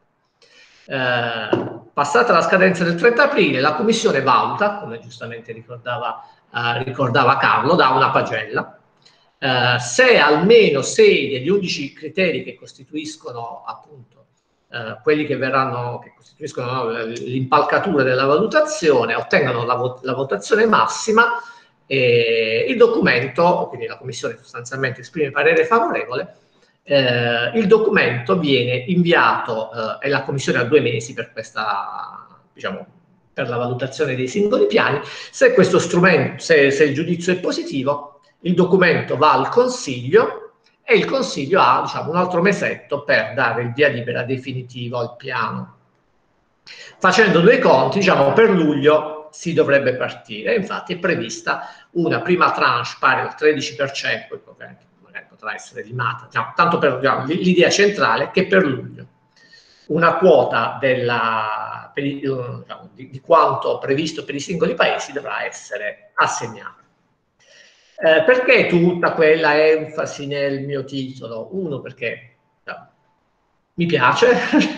Eh, passata la scadenza del trenta aprile, la Commissione valuta, come giustamente ricordava, eh, ricordava Carlo, da una pagella, eh, se almeno sei degli undici criteri che costituiscono appunto eh, quelli che verranno, che costituiscono, no, l'impalcatura della valutazione, ottengono la, vo la votazione massima, e il documento, quindi la Commissione sostanzialmente esprime parere favorevole. Eh, il documento viene inviato eh, e la Commissione ha due mesi per questa, diciamo, per la valutazione dei singoli piani. Se questo strumento, se, se il giudizio è positivo, il documento va al Consiglio e il Consiglio ha, diciamo, un altro mesetto per dare il via libera definitivo al piano. Facendo due conti, diciamo, per luglio si dovrebbe partire. Infatti è prevista una prima tranche pari al tredici per cento, magari potrà essere rimata, diciamo, tanto per, diciamo, l'idea centrale che per luglio una quota della, per, diciamo, di, di quanto previsto per i singoli paesi dovrà essere assegnata. Eh, perché tutta quella enfasi nel mio titolo? Uno, perché no, mi piace,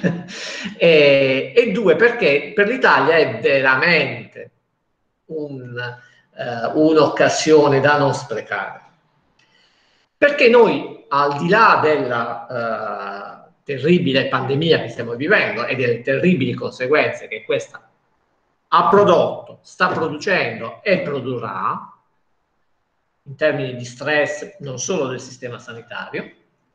e, e due, perché per l'Italia è veramente un, eh, un'occasione da non sprecare. Perché noi, al di là della, uh, terribile pandemia che stiamo vivendo e delle terribili conseguenze che questa ha prodotto, sta producendo e produrrà, in termini di stress non solo del sistema sanitario.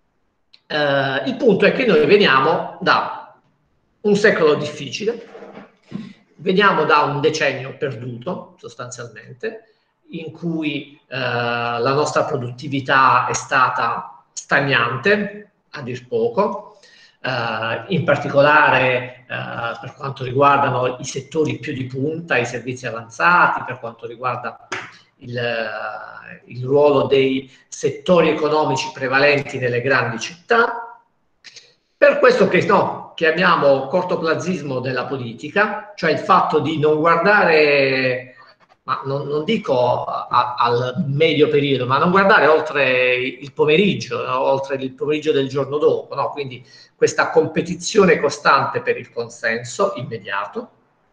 Eh, il punto è che noi veniamo da un secolo difficile, veniamo da un decennio perduto sostanzialmente, in cui eh, la nostra produttività è stata stagnante, a dir poco, eh, in particolare eh, per quanto riguardano i settori più di punta, i servizi avanzati, per quanto riguarda il, il ruolo dei settori economici prevalenti nelle grandi città. Per questo che no, chiamiamo cortoplazismo della politica, cioè il fatto di non guardare, ma non, non dico a, al medio periodo, ma non guardare oltre il pomeriggio, no? Oltre il pomeriggio del giorno dopo, no? Quindi questa competizione costante per il consenso immediato,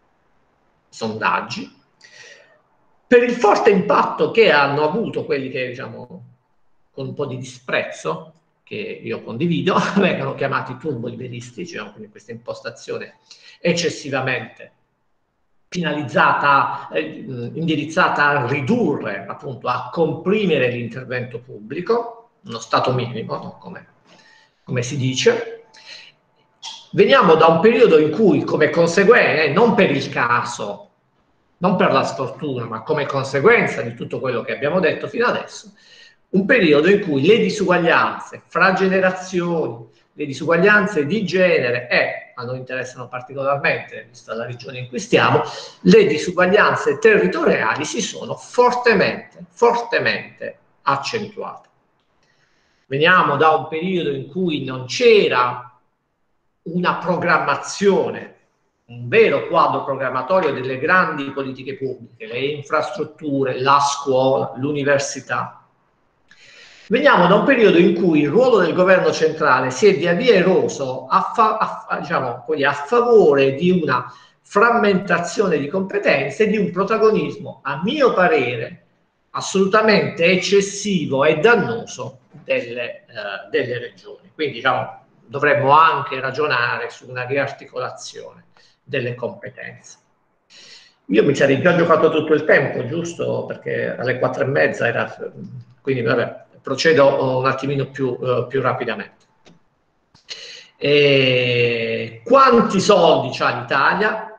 sondaggi, per il forte impatto che hanno avuto quelli che, diciamo, con un po' di disprezzo, che io condivido, vengono chiamati turboliberisti, cioè quindi questa impostazione eccessivamente finalizzata, eh, indirizzata a ridurre, appunto, a comprimere l'intervento pubblico, uno stato minimo, no? come, come si dice. Veniamo da un periodo in cui, come conseguenza, eh, non per il caso, non per la sfortuna, ma come conseguenza di tutto quello che abbiamo detto fino adesso, un periodo in cui le disuguaglianze fra generazioni, le disuguaglianze di genere e, a noi interessano particolarmente, vista la regione in cui stiamo, le disuguaglianze territoriali si sono fortemente, fortemente accentuate. Veniamo da un periodo in cui non c'era una programmazione, un vero quadro programmatorio delle grandi politiche pubbliche, le infrastrutture, la scuola, l'università. Veniamo da un periodo in cui il ruolo del governo centrale si è via via eroso a, fa a, diciamo, a favore di una frammentazione di competenze e di un protagonismo, a mio parere, assolutamente eccessivo e dannoso delle, uh, delle regioni. Quindi, diciamo, dovremmo anche ragionare su una riarticolazione delle competenze. Io mi sarei già giocato tutto il tempo, giusto? Perché alle quattro e mezza era... Quindi, vabbè, procedo un attimino più, uh, più rapidamente. E quanti soldi c'ha l'Italia?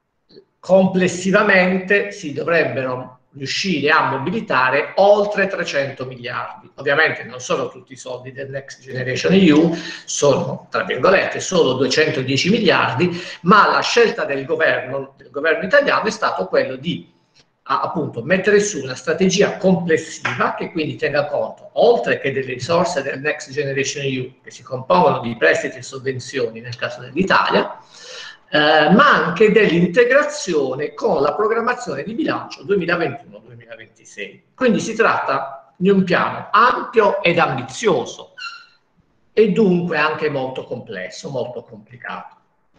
Complessivamente si dovrebbero riuscire a mobilitare oltre trecento miliardi. Ovviamente non sono tutti i soldi del Next Generation E U, sono, tra virgolette, solo duecentodieci miliardi, ma la scelta del governo, del governo italiano è stato quello di a, appunto mettere su una strategia complessiva che quindi tenga conto, oltre che delle risorse del Next Generation E U, che si compongono di prestiti e sovvenzioni nel caso dell'Italia, Eh, ma anche dell'integrazione con la programmazione di bilancio duemilaventuno duemilaventisei. Quindi si tratta di un piano ampio ed ambizioso e dunque anche molto complesso, molto complicato.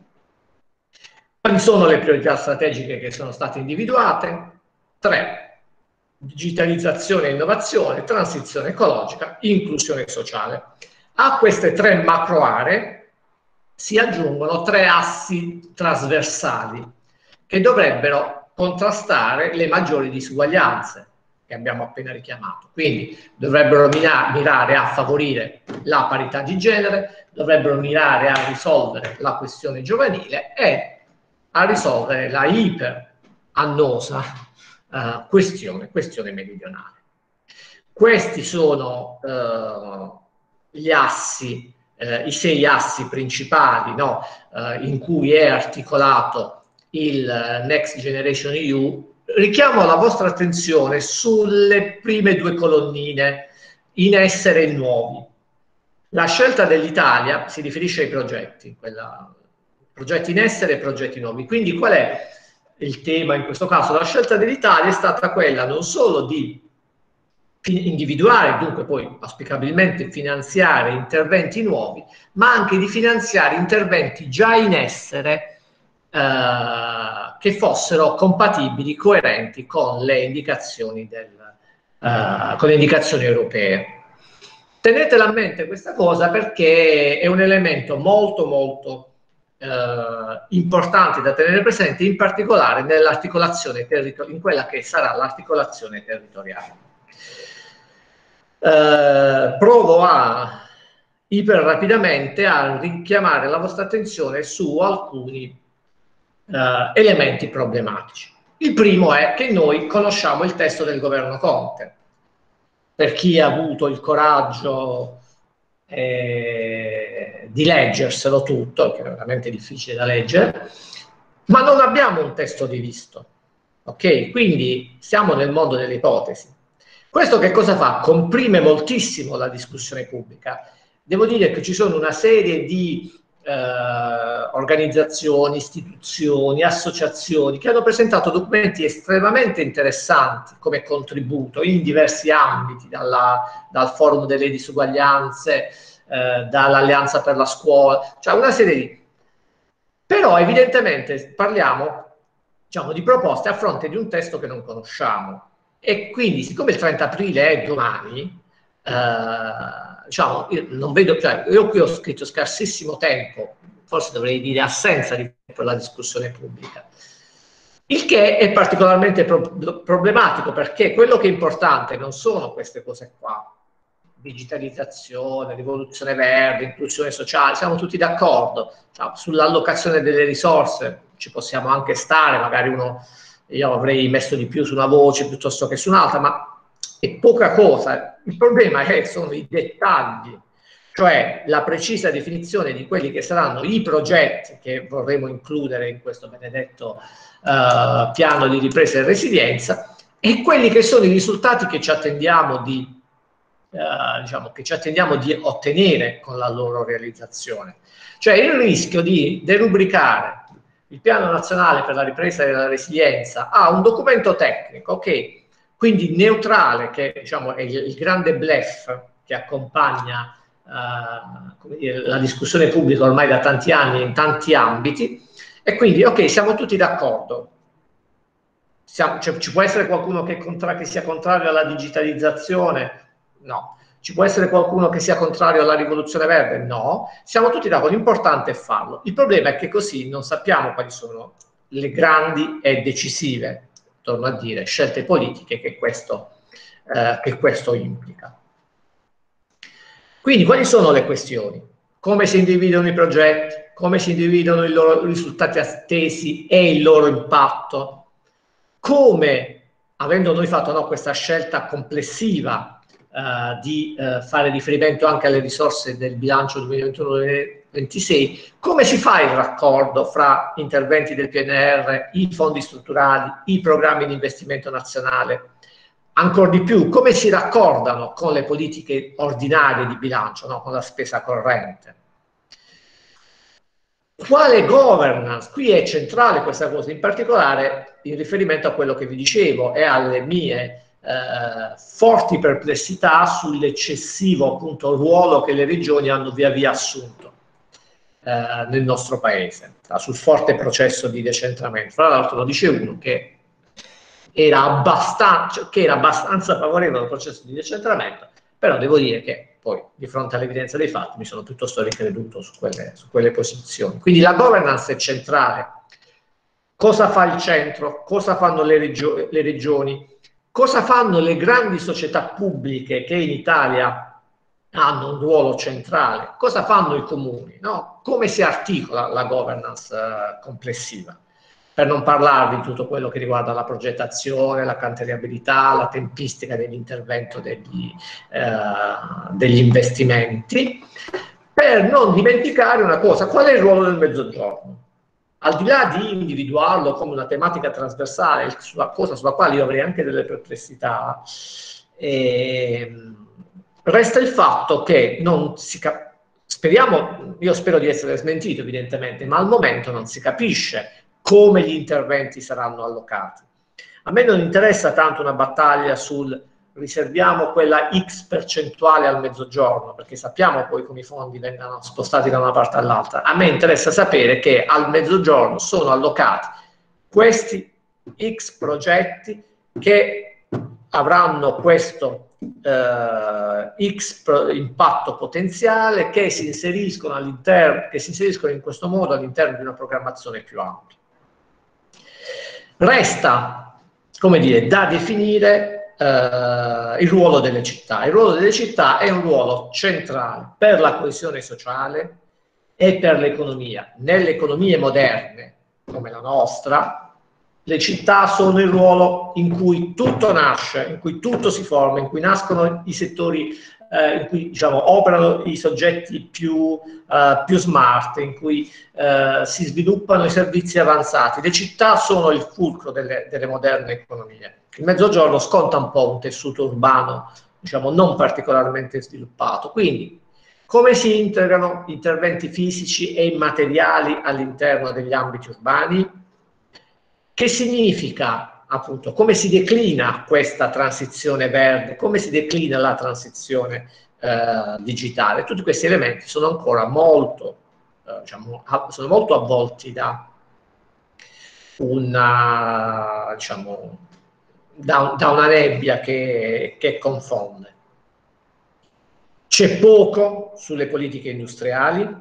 Quali sono le priorità strategiche che sono state individuate? Tre: digitalizzazione e innovazione, transizione ecologica, inclusione sociale. A queste tre macro aree si aggiungono tre assi trasversali che dovrebbero contrastare le maggiori disuguaglianze che abbiamo appena richiamato. Quindi dovrebbero mirare a favorire la parità di genere, dovrebbero mirare a risolvere la questione giovanile e a risolvere la iper annosa uh, questione, questione meridionale. Questi sono uh, gli assi Eh, i sei assi principali, no, eh, in cui è articolato il Next Generation E U. Richiamo la vostra attenzione sulle prime due colonnine, in essere e nuovi. La scelta dell'Italia si riferisce ai progetti, quella, progetti in essere e progetti nuovi. Quindi qual è il tema in questo caso? La scelta dell'Italia è stata quella non solo di individuare, dunque poi auspicabilmente finanziare interventi nuovi, ma anche di finanziare interventi già in essere eh, che fossero compatibili, coerenti con le indicazioni, del, eh, con le indicazioni europee. tenetela a mente questa cosa, perché è un elemento molto molto eh, importante da tenere presente, in particolare nell'articolazione territoriale, in quella che sarà l'articolazione territoriale. Eh, provo a iper rapidamente a richiamare la vostra attenzione su alcuni eh, elementi problematici. Il primo è che noi conosciamo il testo del governo Conte. Per chi ha avuto il coraggio eh, di leggerselo tutto, che è veramente difficile da leggere, ma non abbiamo un testo rivisto, ok? Quindi siamo nel mondo delle ipotesi. Questo che cosa fa? Comprime moltissimo la discussione pubblica. Devo dire che ci sono una serie di eh, organizzazioni, istituzioni, associazioni che hanno presentato documenti estremamente interessanti come contributo in diversi ambiti, dalla, dal forum delle disuguaglianze, eh, dall'Alleanza per la Scuola, cioè una serie di... Però evidentemente parliamo, diciamo, di proposte a fronte di un testo che non conosciamo, e quindi siccome il trenta aprile è domani, eh, diciamo, io non vedo, cioè, io qui ho scritto scarsissimo tempo, forse dovrei dire assenza di tempo per la discussione pubblica, il che è particolarmente pro problematico, perché quello che è importante non sono queste cose qua, digitalizzazione, rivoluzione verde, inclusione sociale, siamo tutti d'accordo, cioè, sull'allocazione delle risorse ci possiamo anche stare, magari uno, io avrei messo di più su una voce piuttosto che su un'altra, ma è poca cosa. Il problema è che sono i dettagli, cioè la precisa definizione di quelli che saranno i progetti che vorremmo includere in questo benedetto uh, piano di ripresa e resilienza, e quelli che sono i risultati che ci attendiamo di Uh, diciamo, che ci attendiamo di ottenere con la loro realizzazione. Cioè il rischio di derubricare il piano nazionale per la ripresa e la resilienza a un documento tecnico che quindi neutrale, che diciamo è il, il grande bluff che accompagna uh, come dire, la discussione pubblica ormai da tanti anni in tanti ambiti, e quindi ok, siamo tutti d'accordo. Siamo, cioè, ci può essere qualcuno che, contra, che sia contrario alla digitalizzazione? No. Ci può essere qualcuno che sia contrario alla rivoluzione verde? No. Siamo tutti d'accordo, l'importante è farlo. Il problema è che così non sappiamo quali sono le grandi e decisive, torno a dire, scelte politiche che questo, eh, che questo implica. Quindi quali sono le questioni? Come si individuano i progetti? Come si individuano i loro risultati attesi e il loro impatto? Come, avendo noi fatto no, questa scelta complessiva Uh, di uh, fare riferimento anche alle risorse del bilancio duemilaventuno duemilaventisei, come si fa il raccordo fra interventi del P N R R, i fondi strutturali, i programmi di investimento nazionale, ancora di più, come si raccordano con le politiche ordinarie di bilancio, no? Con la spesa corrente. Quale governance? Qui è centrale questa cosa, in particolare in riferimento a quello che vi dicevo e alle mie Eh, forti perplessità sull'eccessivo appunto ruolo che le regioni hanno via via assunto eh, nel nostro paese, sul forte processo di decentramento. Fra l'altro lo dice uno che era abbastanza, che era abbastanza favorevole al processo di decentramento, però devo dire che poi di fronte all'evidenza dei fatti mi sono piuttosto ricreduto su quelle, su quelle posizioni. Quindi la governance è centrale. Cosa fa il centro? Cosa fanno le, regio le regioni? Cosa fanno le grandi società pubbliche che in Italia hanno un ruolo centrale? Cosa fanno i comuni? No? Come si articola la governance uh, complessiva? Per non parlare di tutto quello che riguarda la progettazione, la cantierabilità, la tempistica dell'intervento degli, uh, degli investimenti, per non dimenticare una cosa: qual è il ruolo del Mezzogiorno? Al di là di individuarlo come una tematica trasversale, sulla cosa sulla quale io avrei anche delle perplessità, eh, resta il fatto che non si capisce, speriamo, io spero di essere smentito evidentemente, ma al momento non si capisce come gli interventi saranno allocati. A me non interessa tanto una battaglia sul riserviamo quella X percentuale al Mezzogiorno, perché sappiamo poi come i fondi vengano spostati da una parte all'altra. A me interessa sapere che al Mezzogiorno sono allocati questi X progetti che avranno questo eh, X impatto potenziale che si inseriscono all'interno, che si inseriscono in questo modo all'interno di una programmazione più ampia. Resta, come dire, da definire eh, il ruolo delle città. Il ruolo delle città è un ruolo centrale per la coesione sociale e per l'economia. Nelle economie moderne, come la nostra, le città sono il ruolo in cui tutto nasce, in cui tutto si forma, in cui nascono i settori, eh, in cui diciamo, operano i soggetti più, eh, più smart, in cui eh, si sviluppano i servizi avanzati. Le città sono il fulcro delle, delle moderne economie. Il Mezzogiorno sconta un po' un tessuto urbano, diciamo, non particolarmente sviluppato. Quindi, come si integrano interventi fisici e immateriali all'interno degli ambiti urbani? Che significa, appunto, come si declina questa transizione verde, come si declina la transizione eh, digitale? Tutti questi elementi sono ancora molto, eh, diciamo, sono molto avvolti da una, diciamo, da, da una nebbia che, che confonde. C'è poco sulle politiche industriali.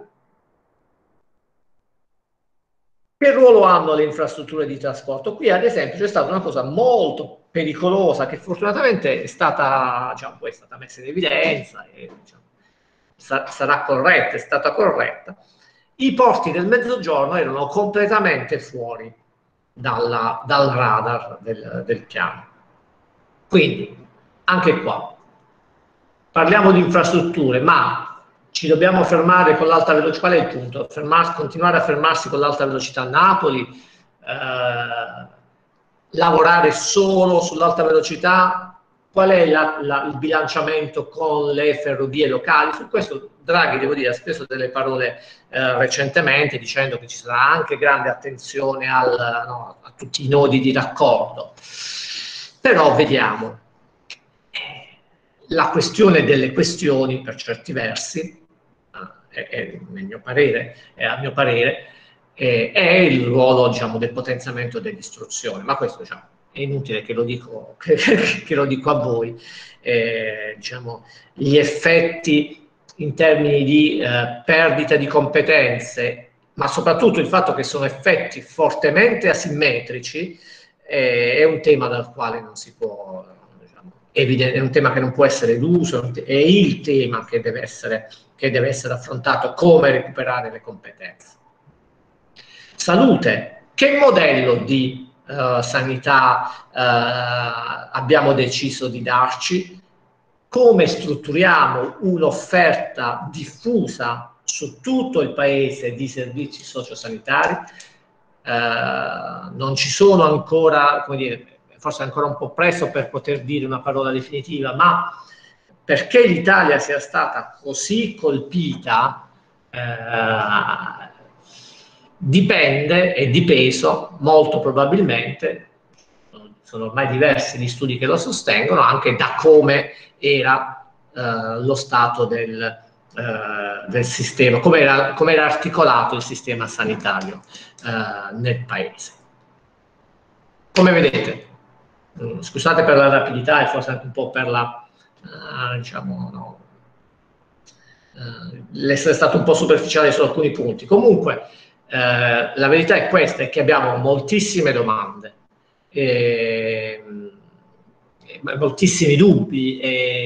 Che ruolo hanno le infrastrutture di trasporto? Qui, ad esempio, c'è stata una cosa molto pericolosa che fortunatamente è stata, diciamo, poi è stata messa in evidenza e diciamo, sa sarà corretta, è stata corretta. I porti del Mezzogiorno erano completamente fuori dalla, dal radar del, del piano. Quindi, anche qua, parliamo di infrastrutture, ma ci dobbiamo fermare con l'alta velocità. Qual è il punto? Fermarsi, continuare a fermarsi con l'alta velocità a Napoli, eh, lavorare solo sull'alta velocità. Qual è la, la, il bilanciamento con le ferrovie locali? Su questo Draghi, devo dire, ha speso delle parole eh, recentemente dicendo che ci sarà anche grande attenzione al, no, a tutti i nodi di raccordo. Però vediamo. La questione delle questioni, per certi versi, è, è, nel mio parere, è, a mio parere, è, è il ruolo, diciamo, del potenziamento dell'istruzione, ma questo, diciamo, è inutile che lo dico, che, che lo dico a voi. Eh, diciamo, gli effetti in termini di eh, perdita di competenze, ma soprattutto il fatto che sono effetti fortemente asimmetrici, eh, è un tema dal quale non si può, diciamo, evidente, è un tema che non può essere eluso, è il tema che deve essere, che deve essere affrontato, come recuperare le competenze. Salute, che modello di uh, sanità uh, abbiamo deciso di darci? Come strutturiamo un'offerta diffusa su tutto il paese di servizi sociosanitari? Uh, non ci sono ancora, come dire, forse è ancora un po' presto per poter dire una parola definitiva, ma perché l'Italia sia stata così colpita eh, dipende, e di peso, molto probabilmente, sono ormai diversi gli studi che lo sostengono, anche da come era eh, lo stato del, eh, del sistema, come era, come era articolato il sistema sanitario eh, nel paese. Come vedete, scusate per la rapidità e forse anche un po' per la, uh, diciamo, no, uh, l'essere stato un po' superficiale su alcuni punti. Comunque, uh, la verità è questa, è che abbiamo moltissime domande, e, e moltissimi dubbi,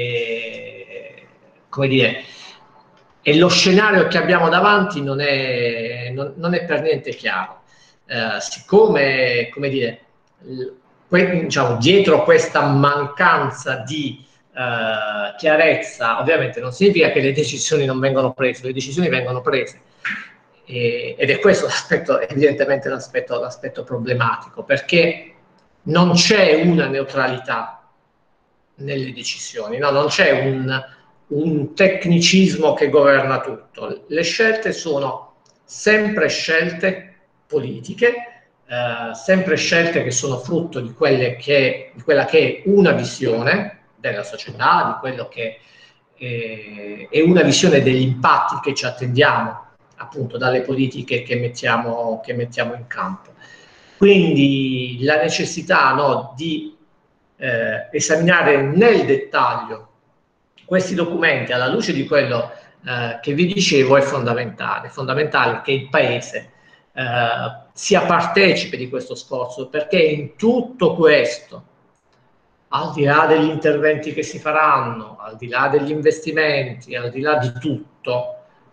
e, come dire, e lo scenario che abbiamo davanti non è, non, non è per niente chiaro. Uh, siccome, come dire, diciamo, dietro questa mancanza di uh, chiarezza, ovviamente non significa che le decisioni non vengono prese, le decisioni vengono prese, e, ed è questo l'aspetto, evidentemente l'aspetto, l'aspetto problematico, perché non c'è una neutralità nelle decisioni, no? Non c'è un, un tecnicismo che governa tutto, le scelte sono sempre scelte politiche, Uh, sempre scelte che sono frutto di, quelle che, di quella che è una visione della società, di quello che eh, è una visione degli impatti che ci attendiamo appunto dalle politiche che mettiamo, che mettiamo in campo. Quindi la necessità, no, di eh, esaminare nel dettaglio questi documenti alla luce di quello eh, che vi dicevo è fondamentale. È fondamentale che il Paese eh, sia partecipe di questo sforzo, perché in tutto questo, al di là degli interventi che si faranno, al di là degli investimenti, al di là di tutto,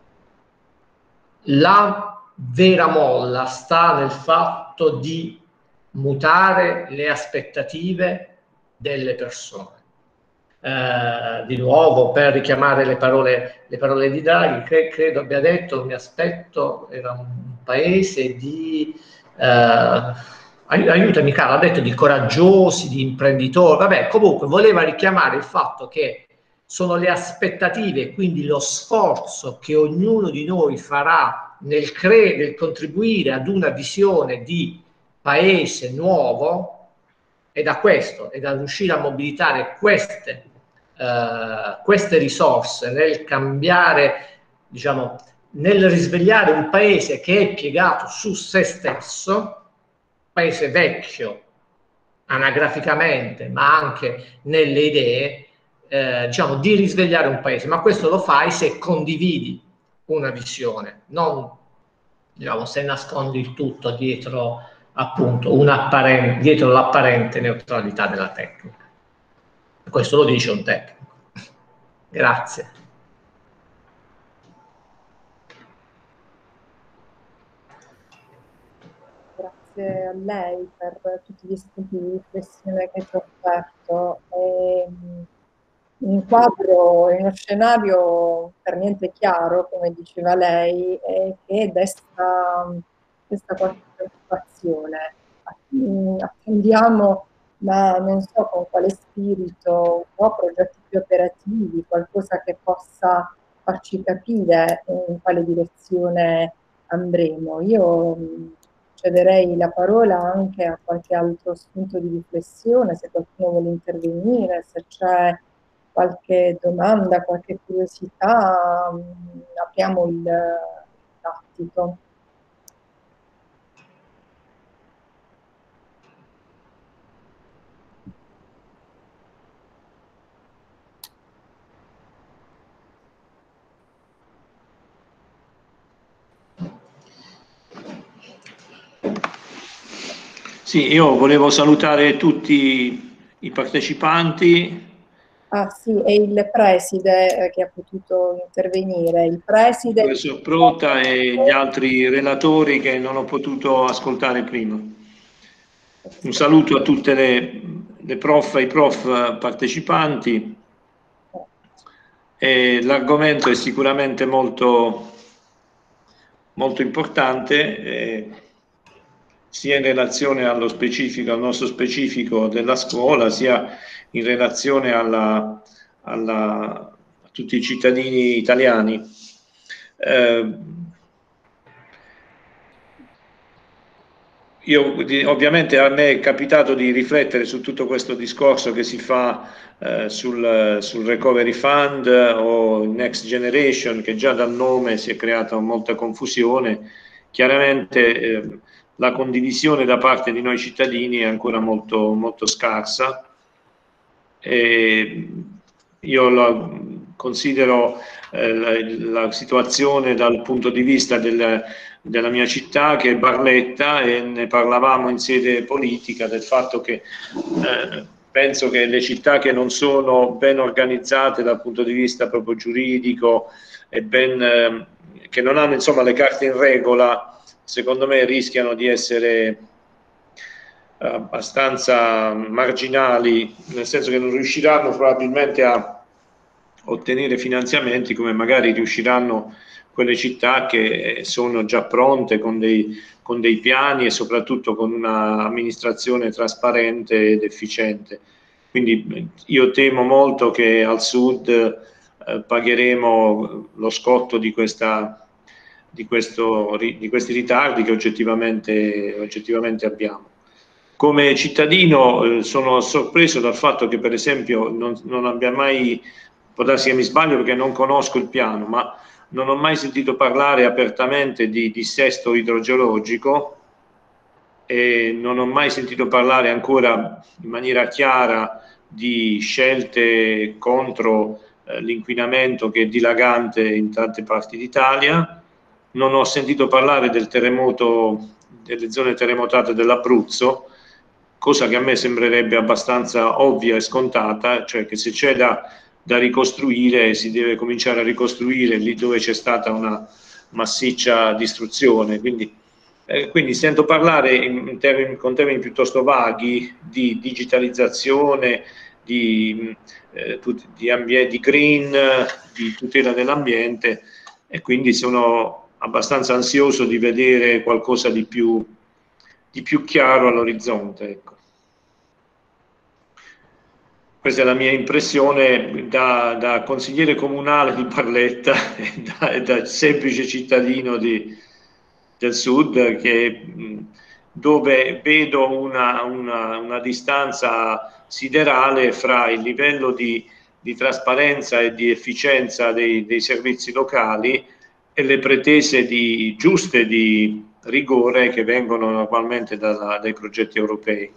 la vera molla sta nel fatto di mutare le aspettative delle persone. Eh, di nuovo, per richiamare le parole, le parole di Draghi, cre credo abbia detto: mi aspetto, era un paese di... Eh, aiutami Carlo, ha detto di coraggiosi, di imprenditori, vabbè, comunque voleva richiamare il fatto che sono le aspettative e quindi lo sforzo che ognuno di noi farà nel, nel contribuire ad una visione di paese nuovo, e da questo, e da riuscire a mobilitare queste, uh, queste risorse nel cambiare, diciamo, nel risvegliare un paese che è piegato su se stesso, paese vecchio anagraficamente, ma anche nelle idee, eh, diciamo, di risvegliare un paese. Ma questo lo fai se condividi una visione, non, diciamo, se nascondi il tutto dietro, appunto, un'apparente, dietro l'apparente neutralità della tecnica. Questo lo dice un tecnico. Grazie. Grazie a lei per tutti gli spunti di riflessione che ci ha offerto. E, un quadro, in uno scenario per niente chiaro, come diceva lei, e che desta, desta qualche preoccupazione. Attendiamo, ma non so con quale spirito, un po' progetti più operativi, qualcosa che possa farci capire in quale direzione andremo. Io cederei la parola anche a qualche altro spunto di riflessione, se qualcuno vuole intervenire, se c'è qualche domanda, qualche curiosità, apriamo il dibattito. Sì, io volevo salutare tutti i partecipanti. Ah sì, e il preside che ha potuto intervenire, il preside... Il professor Prota e gli altri relatori che non ho potuto ascoltare prima. Un saluto a tutte le, le prof e i prof partecipanti. L'argomento è sicuramente molto, molto importante, eh, sia in relazione allo specifico, al nostro specifico della scuola, sia in relazione alla, alla, a tutti i cittadini italiani. Eh, io ovviamente a me è capitato di riflettere su tutto questo discorso che si fa eh, sul, sul Recovery Fund o Next Generation, che già dal nome si è creata molta confusione. Chiaramente eh, la condivisione da parte di noi cittadini è ancora molto, molto scarsa. E io la considero eh, la, la situazione dal punto di vista del, della mia città, che è Barletta, e ne parlavamo in sede politica del fatto che eh, penso che le città che non sono ben organizzate dal punto di vista proprio giuridico e ben, eh, che non hanno insomma le carte in regola, secondo me rischiano di essere abbastanza marginali, nel senso che non riusciranno probabilmente a ottenere finanziamenti come magari riusciranno quelle città che sono già pronte con dei, con dei piani e soprattutto con un'amministrazione trasparente ed efficiente. Quindi io temo molto che al sud eh, pagheremo lo scotto di questa Di, questo, di questi ritardi che oggettivamente, oggettivamente abbiamo. Come cittadino eh, sono sorpreso dal fatto che per esempio non, non abbia mai, può darsi che mi sbaglio perché non conosco il piano, ma non ho mai sentito parlare apertamente di dissesto idrogeologico e non ho mai sentito parlare ancora in maniera chiara di scelte contro eh, l'inquinamento che è dilagante in tante parti d'Italia. Non ho sentito parlare del terremoto, delle zone terremotate dell'Abruzzo, cosa che a me sembrerebbe abbastanza ovvia e scontata, cioè che se c'è da, da ricostruire si deve cominciare a ricostruire lì dove c'è stata una massiccia distruzione. Quindi, eh, quindi sento parlare in, in termini, con termini piuttosto vaghi di digitalizzazione, di, eh, di, ambiente, di green, di tutela dell'ambiente, e quindi sono abbastanza ansioso di vedere qualcosa di più, di più chiaro all'orizzonte. Ecco. Questa è la mia impressione da, da consigliere comunale di Barletta e da, e da semplice cittadino di, del sud, che, dove vedo una, una, una distanza siderale fra il livello di, di trasparenza e di efficienza dei, dei servizi locali e le pretese di, giuste di rigore che vengono normalmente dalla, dai progetti europei.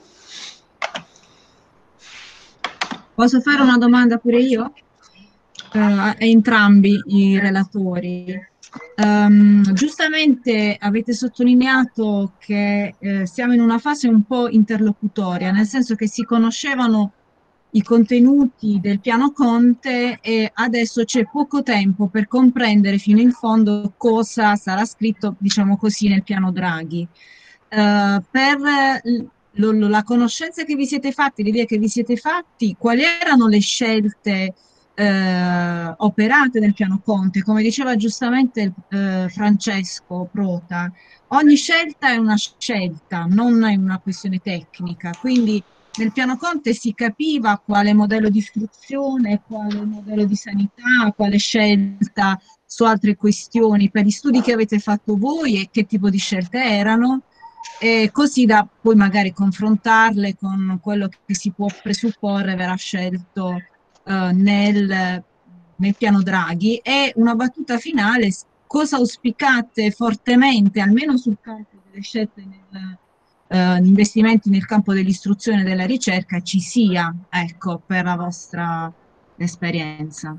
Posso fare una domanda pure io? Uh, a entrambi i relatori. Um, giustamente avete sottolineato che eh, siamo in una fase un po' interlocutoria, nel senso che si conoscevano i contenuti del piano Conte e adesso c'è poco tempo per comprendere fino in fondo cosa sarà scritto, diciamo così, nel piano Draghi. Uh, per lo, lo, la conoscenza che vi siete fatti, l'idea che vi siete fatti, quali erano le scelte eh, operate nel piano Conte? Come diceva giustamente eh, Francesco Prota, ogni scelta è una scelta, non è una questione tecnica, quindi nel piano Conte si capiva quale modello di istruzione, quale modello di sanità, quale scelta su altre questioni per gli studi che avete fatto voi e che tipo di scelte erano, e così da poi magari confrontarle con quello che si può presupporre verrà scelto uh, nel, nel piano Draghi. E una battuta finale: cosa auspicate fortemente, almeno sul campo delle scelte nel Uh, investimenti nel campo dell'istruzione e della ricerca, ci sia, ecco, per la vostra esperienza?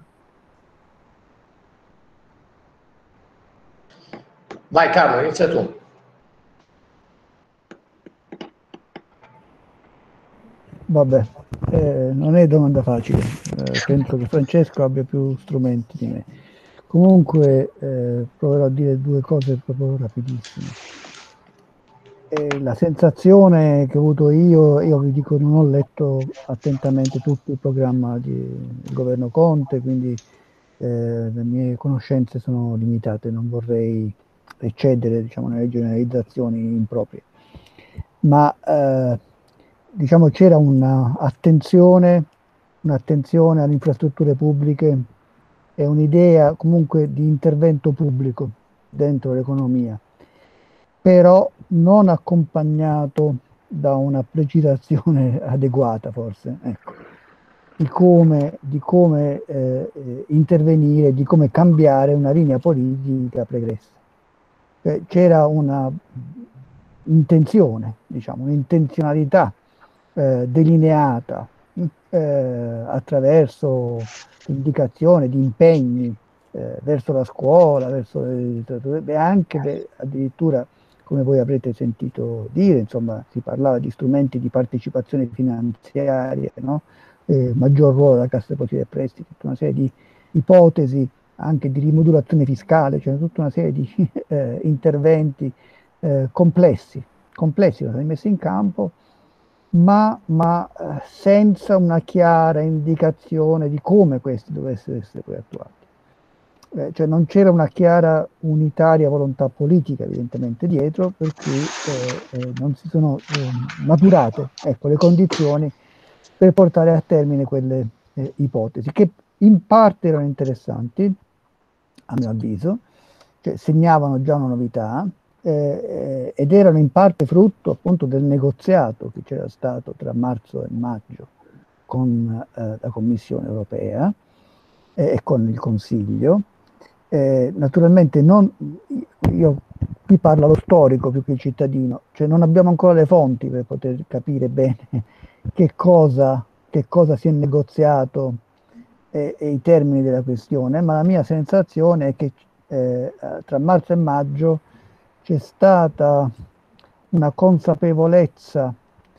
Vai Carlo, inizia tu. Vabbè, eh, non è domanda facile, eh, penso che Francesco abbia più strumenti di me. Comunque eh, proverò a dire due cose proprio rapidissime. E la sensazione che ho avuto io, io vi dico, non ho letto attentamente tutto il programma di, del governo Conte, quindi eh, le mie conoscenze sono limitate, non vorrei eccedere, diciamo, nelle generalizzazioni improprie. Ma eh, diciamo c'era un'attenzione, un'attenzione alle infrastrutture pubbliche e un'idea comunque di intervento pubblico dentro l'economia, però non accompagnato da una precisazione adeguata, forse, ecco, di come, di come eh, intervenire, di come cambiare una linea politica pregressa. Eh, c'era una intenzione, diciamo, un'intenzionalità eh, delineata eh, attraverso l'indicazione di impegni eh, verso la scuola, verso e anche beh, addirittura, come voi avrete sentito dire, insomma, si parlava di strumenti di partecipazione finanziaria, no? eh, maggior ruolo della Cassa Depositi e Prestiti, tutta una serie di ipotesi anche di rimodulazione fiscale, cioè tutta una serie di eh, interventi eh, complessi, complessi da messi in campo, ma, ma eh, senza una chiara indicazione di come questi dovessero essere poi attuati. Eh, cioè non c'era una chiara unitaria volontà politica evidentemente dietro, per cui eh, eh, non si sono eh, maturate, ecco, le condizioni per portare a termine quelle eh, ipotesi, che in parte erano interessanti, a mio avviso, cioè segnavano già una novità, eh, ed erano in parte frutto appunto del negoziato che c'era stato tra marzo e maggio con eh, la Commissione europea e con il Consiglio, Eh, naturalmente non, io qui parlo lo storico più che il cittadino, cioè non abbiamo ancora le fonti per poter capire bene che cosa, che cosa si è negoziato e, e i termini della questione, ma la mia sensazione è che eh, tra marzo e maggio c'è stata una consapevolezza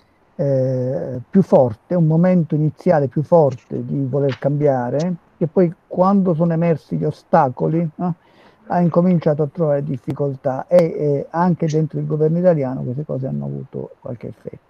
eh, più forte, un momento iniziale più forte di voler cambiare, che poi quando sono emersi gli ostacoli no, ha incominciato a trovare difficoltà e eh, anche dentro il governo italiano queste cose hanno avuto qualche effetto.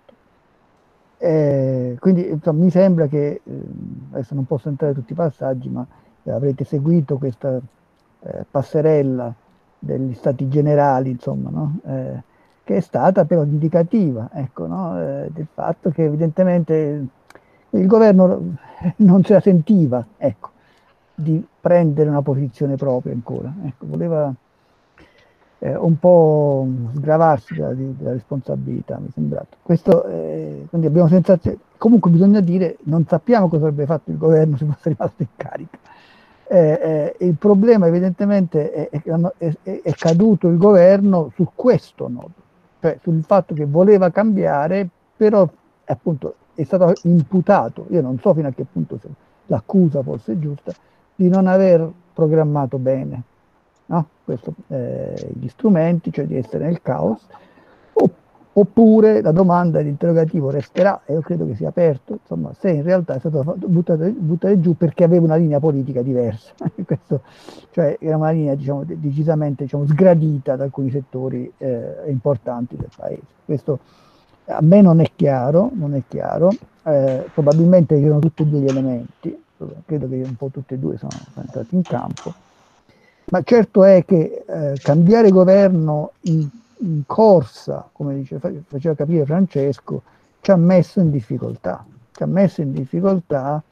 Eh, quindi insomma, mi sembra che, eh, adesso non posso entrare in tutti i passaggi, ma eh, avrete seguito questa eh, passerella degli stati generali, insomma, no? eh, che è stata però indicativa, ecco, no? eh, del fatto che evidentemente il governo non se la sentiva, ecco, di prendere una posizione propria ancora, ecco, voleva eh, un po' sgravarsi della, della responsabilità, mi è sembrato. Questo, eh, quindi abbiamo sensazione, comunque bisogna dire, non sappiamo cosa avrebbe fatto il governo se fosse rimasto in carica. Eh, eh, il problema evidentemente è, è, è, è caduto il governo su questo nodo, cioè sul fatto che voleva cambiare, però appunto è stato imputato, io non so fino a che punto l'accusa fosse giusta, di non aver programmato bene no? Questo, eh, gli strumenti, cioè di essere nel caos, oppure la domanda, l'interrogativo resterà, e io credo che sia aperto, insomma, se in realtà è stato buttato, buttato giù perché aveva una linea politica diversa, Questo, cioè era una linea diciamo, decisamente diciamo, sgradita da alcuni settori eh, importanti del paese. Questo a me non è chiaro, non è chiaro, eh, probabilmente erano tutti e due gli elementi, credo che un po' tutti e due sono entrati in campo. Ma certo è che eh, cambiare governo in, in corsa, come dice, faceva capire Francesco, ci ha messo in difficoltà. Ci ha messo in difficoltà,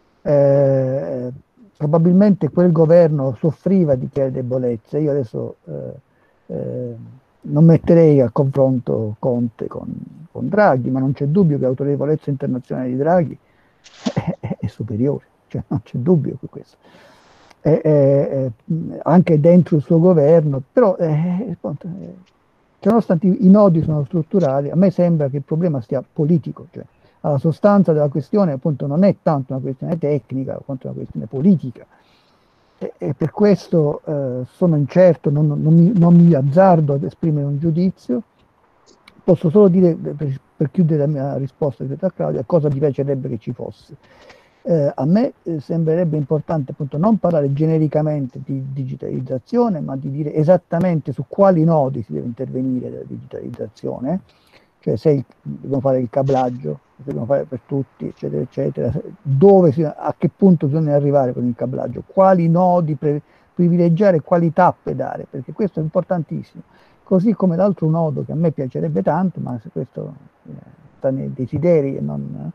eh, probabilmente quel governo soffriva di chiare debolezze. Io adesso eh, eh, non metterei a confronto Conte con, con Draghi, ma non c'è dubbio che l'autorevolezza internazionale di Draghi è, è, è superiore, cioè non c'è dubbio su questo. Eh, eh, anche dentro il suo governo, però eh, nonostante i nodi sono strutturali, a me sembra che il problema sia politico, cioè la sostanza della questione appunto non è tanto una questione tecnica quanto una questione politica e, e per questo eh, sono incerto, non, non, mi, non mi azzardo ad esprimere un giudizio, posso solo dire per, per chiudere la mia risposta a Claudia cosa mi piacerebbe che ci fosse. Eh, a me eh, sembrerebbe importante appunto non parlare genericamente di digitalizzazione, ma di dire esattamente su quali nodi si deve intervenire della digitalizzazione, cioè se il, dobbiamo fare il cablaggio, se dobbiamo fare per tutti, eccetera, eccetera, dove si, a che punto bisogna arrivare con il cablaggio, quali nodi pre, privilegiare, quali tappe dare, perché questo è importantissimo. Così come l'altro nodo che a me piacerebbe tanto, ma se questo eh, sta nei desideri e non...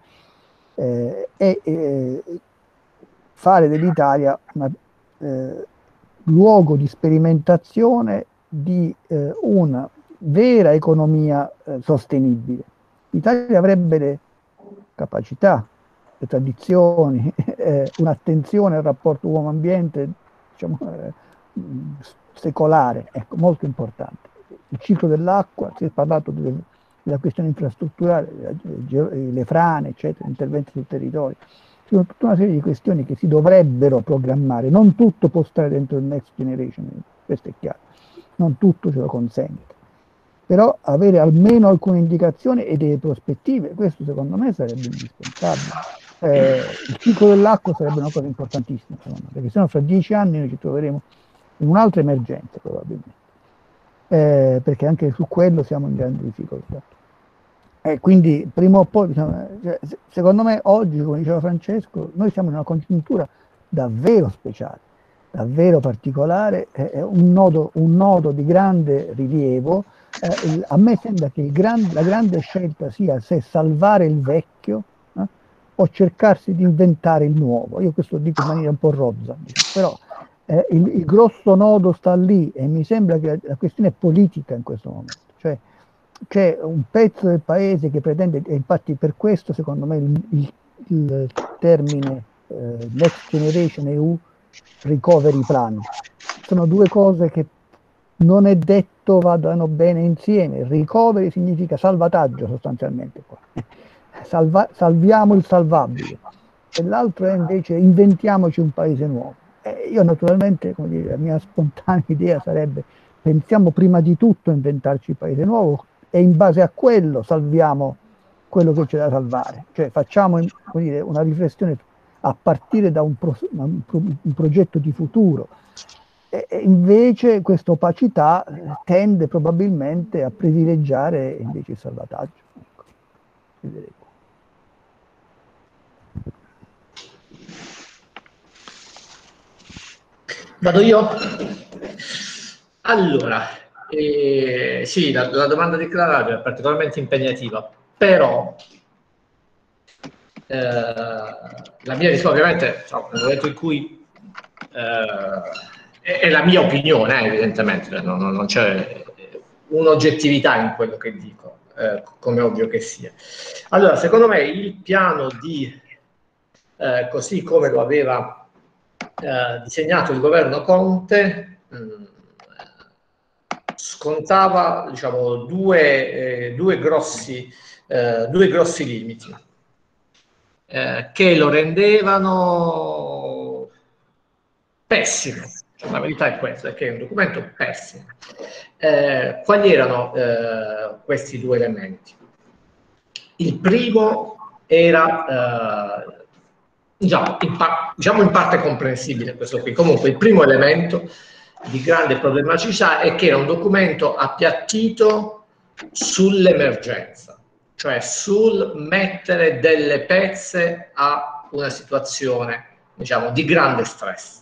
Eh, e eh, fare dell'Italia un eh, luogo di sperimentazione di eh, una vera economia eh, sostenibile. L'Italia avrebbe le capacità, le tradizioni, eh, un'attenzione al rapporto uomo-ambiente diciamo, eh, secolare, ecco, molto importante. Il ciclo dell'acqua, si è parlato del la questione infrastrutturale, le frane, eccetera, interventi sul territorio. Ci sono tutta una serie di questioni che si dovrebbero programmare, non tutto può stare dentro il Next Generation, questo è chiaro, non tutto ce lo consente, però avere almeno alcune indicazioni e delle prospettive, questo secondo me sarebbe indispensabile. Eh, il ciclo dell'acqua sarebbe una cosa importantissima, secondo me, perché sennò fra dieci anni noi ci troveremo in un'altra emergenza probabilmente, eh, perché anche su quello siamo in grande difficoltà. E quindi prima o poi, diciamo, secondo me oggi, come diceva Francesco, noi siamo in una congiuntura davvero speciale, davvero particolare, è un nodo, un nodo di grande rilievo. Eh, a me sembra che il gran, la grande scelta sia se salvare il vecchio eh, o cercarsi di inventare il nuovo. Io questo dico in maniera un po' rozza, diciamo, però eh, il, il grosso nodo sta lì e mi sembra che la, la questione è politica in questo momento. Cioè, c'è un pezzo del paese che pretende, e infatti per questo secondo me il, il, il termine eh, Next Generation E U Recovery Plan, sono due cose che non è detto vadano bene insieme. Recovery significa salvataggio sostanzialmente. Salva, salviamo il salvabile. E l'altro è invece inventiamoci un paese nuovo. E io naturalmente, come dire, la mia spontanea idea sarebbe pensiamo prima di tutto a inventarci il paese nuovo e in base a quello salviamo quello che c'è da salvare. Cioè facciamo, come dire, una riflessione a partire da un, pro, un, un progetto di futuro. E invece questa opacità tende probabilmente a privilegiare invece il salvataggio. Ecco. Vado io? Allora, eh, sì, la, la domanda di Clara è particolarmente impegnativa, però eh, la mia risposta ovviamente, diciamo, nel momento in cui eh, è, è la mia opinione, eh, evidentemente, non, non c'è un'oggettività in quello che dico, eh, come ovvio che sia. Allora, secondo me il piano di, eh, così come lo aveva Eh, disegnato il governo Conte, mh, scontava, diciamo, due, eh, due, grossi, eh, due grossi limiti eh, che lo rendevano pessimo. Cioè, la verità è questa, è che è un documento pessimo. Eh, quali erano eh, questi due elementi? Il primo era eh, Diciamo in, diciamo in parte comprensibile questo qui. Comunque il primo elemento di grande problematicità è che era un documento appiattito sull'emergenza, cioè sul mettere delle pezze a una situazione, diciamo, di grande stress.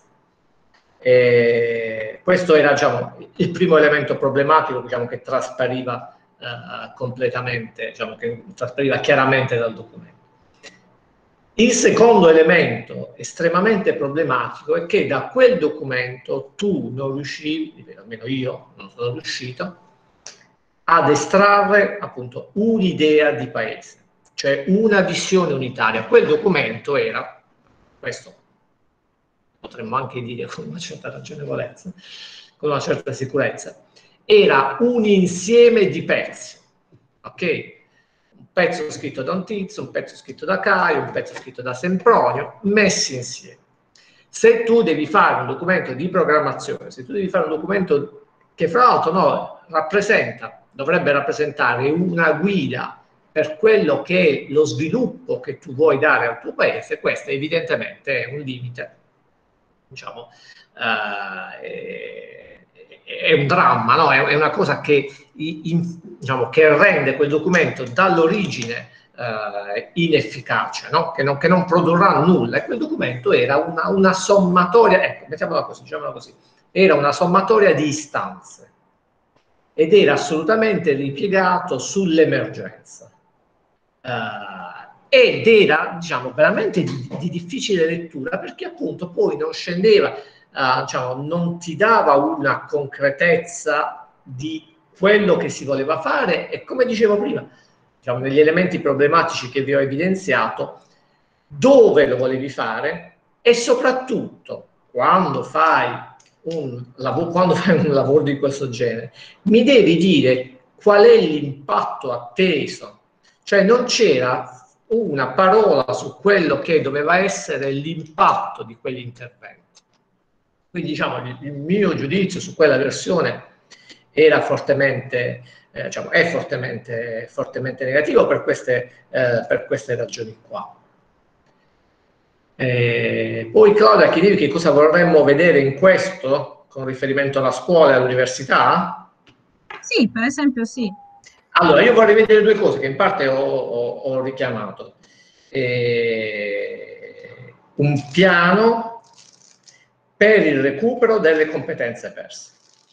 E questo era, diciamo, il primo elemento problematico, diciamo, che traspariva eh, completamente, diciamo, che traspariva chiaramente dal documento. Il secondo elemento estremamente problematico è che da quel documento tu non riuscivi, almeno io non sono riuscito, ad estrarre appunto un'idea di paese, cioè una visione unitaria. Quel documento era, questo potremmo anche dire con una certa ragionevolezza, con una certa sicurezza, era un insieme di pezzi, ok? Un pezzo scritto da un tizio, un pezzo scritto da Caio, un pezzo scritto da Sempronio, messi insieme. Se tu devi fare un documento di programmazione, se tu devi fare un documento che fra l'altro no, rappresenta, dovrebbe rappresentare una guida per quello che è lo sviluppo che tu vuoi dare al tuo paese, questo evidentemente è un limite, diciamo, eh, è, è un dramma, no? È, è una cosa che, in, diciamo, che rende quel documento dall'origine eh, inefficace, no? Che, non, che non produrrà nulla. E quel documento era una, una sommatoria, ecco, mettiamola così, diciamola così, era una sommatoria di istanze ed era assolutamente ripiegato sull'emergenza. Uh, ed era, diciamo, veramente di, di difficile lettura, perché appunto poi non scendeva, uh, diciamo, non ti dava una concretezza di quello che si voleva fare e, come dicevo prima, diciamo, negli elementi problematici che vi ho evidenziato, dove lo volevi fare e soprattutto quando fai un lavoro, quando fai un lavoro di questo genere, mi devi dire qual è l'impatto atteso. Cioè non c'era una parola su quello che doveva essere l'impatto di quegli interventi. Quindi, diciamo, il, il mio giudizio su quella versione era fortemente, eh, diciamo, è fortemente, fortemente negativo per queste, eh, per queste ragioni qua. Eh, poi Claudia, chiedevi che cosa vorremmo vedere in questo con riferimento alla scuola e all'università? Sì, per esempio sì. Allora, io vorrei vedere due cose che in parte ho, ho, ho richiamato. Eh, un piano per il recupero delle competenze perse.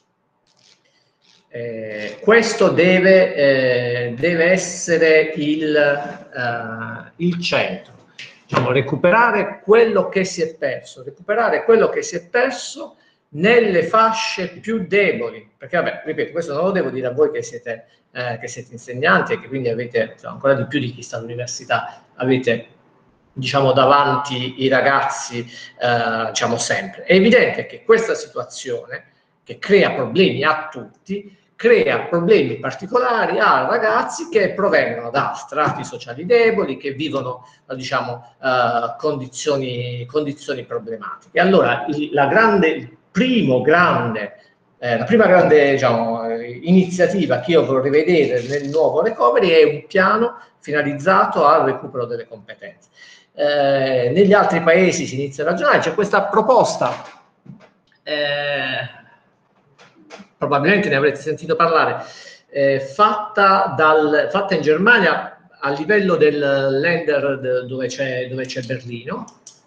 Eh, questo deve, eh, deve essere il, eh, il centro. Diciamo, recuperare quello che si è perso, recuperare quello che si è perso nelle fasce più deboli, perché vabbè, ripeto, questo non lo devo dire a voi che siete, eh, che siete insegnanti e che quindi avete, cioè, ancora di più di chi sta all'università, avete diciamo, davanti i ragazzi, eh, diciamo, sempre. È evidente che questa situazione, che crea problemi a tutti, crea problemi particolari a ragazzi che provengono da strati sociali deboli, che vivono, diciamo, eh, condizioni, condizioni problematiche. Allora, il, la grande, il primo grande, eh, la prima grande, diciamo, iniziativa che io vorrei vedere nel nuovo recovery è un piano finalizzato al recupero delle competenze. Eh, negli altri paesi si inizia a ragionare, c'è questa proposta, eh, probabilmente ne avrete sentito parlare, eh, fatta, dal, fatta in Germania a livello del Länder de, dove c'è dove c'è Berlino,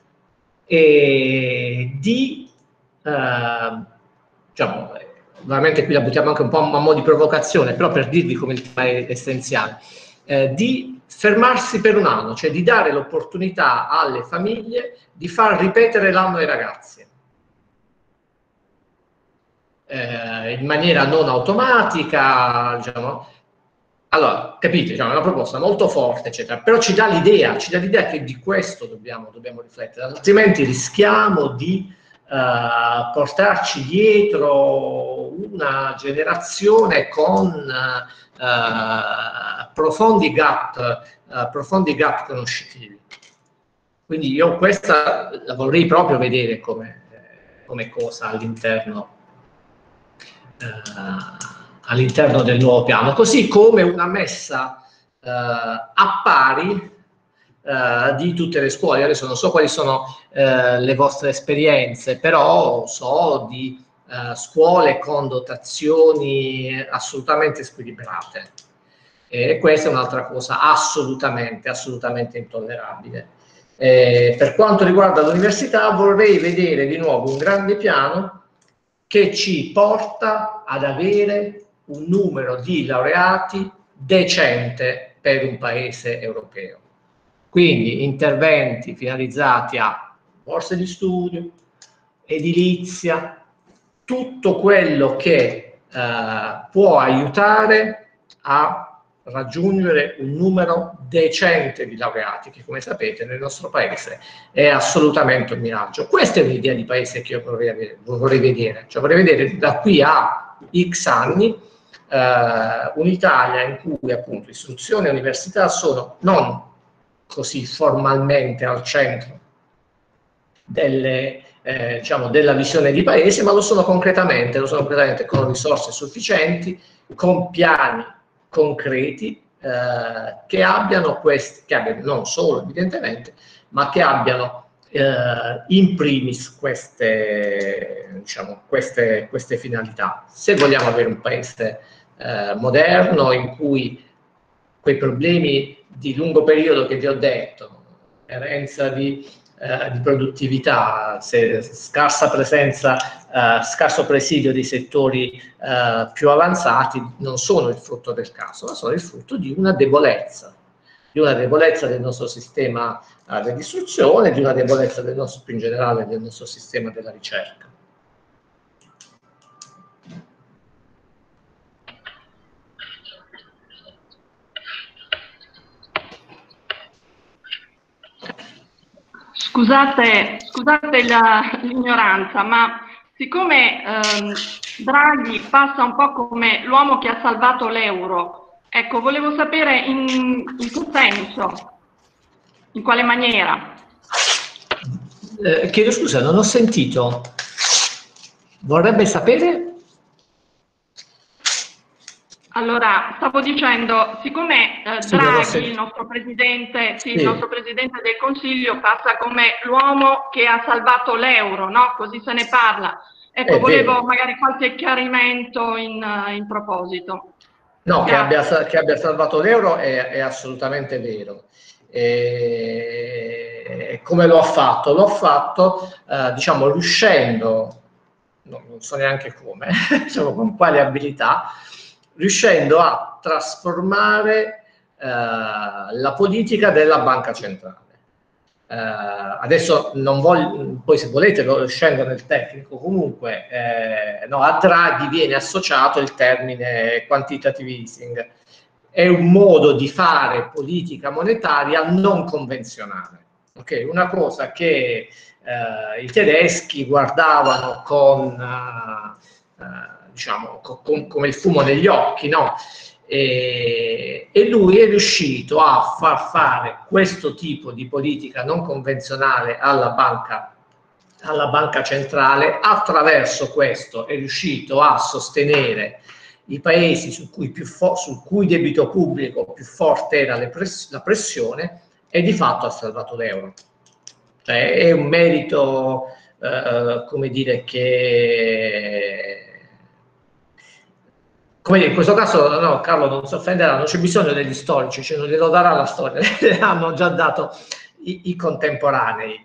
e di, eh, diciamo, veramente qui la buttiamo anche un po' a mo' di provocazione, però per dirvi come il tema è essenziale, eh, di fermarsi per un anno, cioè di dare l'opportunità alle famiglie di far ripetere l'anno ai ragazzi. Eh, in maniera non automatica, diciamo. Allora, capite, diciamo, è una proposta molto forte, eccetera, però ci dà l'idea, ci dà l'idea che di questo dobbiamo, dobbiamo riflettere, altrimenti rischiamo di uh, portarci dietro una generazione con uh, profondi gap, uh, profondi gap conoscitivi. Quindi io questa la vorrei proprio vedere come, come cosa all'interno Uh, all'interno del nuovo piano, così come una messa uh, a pari uh, di tutte le scuole. Adesso non so quali sono uh, le vostre esperienze, però so di uh, scuole con dotazioni assolutamente squilibrate, e questa è un'altra cosa assolutamente, assolutamente intollerabile. Eh, per quanto riguarda l'università, vorrei vedere di nuovo un grande piano che ci porta ad avere un numero di laureati decente per un paese europeo. Quindi interventi finalizzati a borse di studio, edilizia, tutto quello che eh, può aiutare a raggiungere un numero decente di laureati, che come sapete nel nostro paese è assolutamente un miraggio. Questa è un'idea di paese che io vorrei, avere, vorrei vedere, cioè vorrei vedere da qui a X anni eh, un'Italia in cui appunto istruzione e università sono non così formalmente al centro delle, eh, diciamo, della visione di paese, ma lo sono concretamente, lo sono concretamente con risorse sufficienti, con piani concreti eh, che abbiano questi, che abbiano non solo evidentemente, ma che abbiano eh, in primis queste, diciamo, queste, queste finalità. Se vogliamo avere un paese eh, moderno in cui quei problemi di lungo periodo che vi ho detto, carenza di, eh, di produttività, se, scarsa presenza, eh, scarso presidio di settori eh, più avanzati, non sono il frutto del caso, ma sono il frutto di una debolezza, di una debolezza del nostro sistema eh, dell'istruzione, di una debolezza del nostro, più in generale del nostro sistema della ricerca. Scusate, scusate l'ignoranza, ma siccome ehm, Draghi passa un po' come l'uomo che ha salvato l'euro, ecco, volevo sapere in, in che senso, in quale maniera. Eh, chiedo scusa, non ho sentito. Vorrebbe sapere? Allora, stavo dicendo, siccome eh, sì, Draghi, il nostro, presidente, sì, sì. il nostro Presidente del Consiglio, passa come l'uomo che ha salvato l'euro, no? Così se ne parla. Ecco, È volevo vero. magari qualche chiarimento in, in proposito. No, che abbia, che abbia salvato l'euro è, è assolutamente vero. E, come lo ha fatto? Lo ha fatto, eh, diciamo, riuscendo, no, non so neanche come, diciamo, con quali abilità, riuscendo a trasformare eh, la politica della banca centrale. Eh, adesso non voglio, poi se volete lo scendo nel tecnico, comunque eh, no, a Draghi viene associato il termine quantitative easing. È un modo di fare politica monetaria non convenzionale. Okay? Una cosa che eh, i tedeschi guardavano con, uh, uh, diciamo, con, come il fumo negli occhi, no? E, e lui è riuscito a far fare questo tipo di politica non convenzionale alla banca, alla banca centrale. Attraverso questo è riuscito a sostenere i paesi su cui più sul cui debito pubblico più forte era le press la pressione, e di fatto ha salvato l'euro. Cioè, è un merito, eh, come dire, che... Come dire, in questo caso, no, Carlo non si offenderà, non c'è bisogno degli storici, cioè non glielo darà la storia, le hanno già dato i, i contemporanei.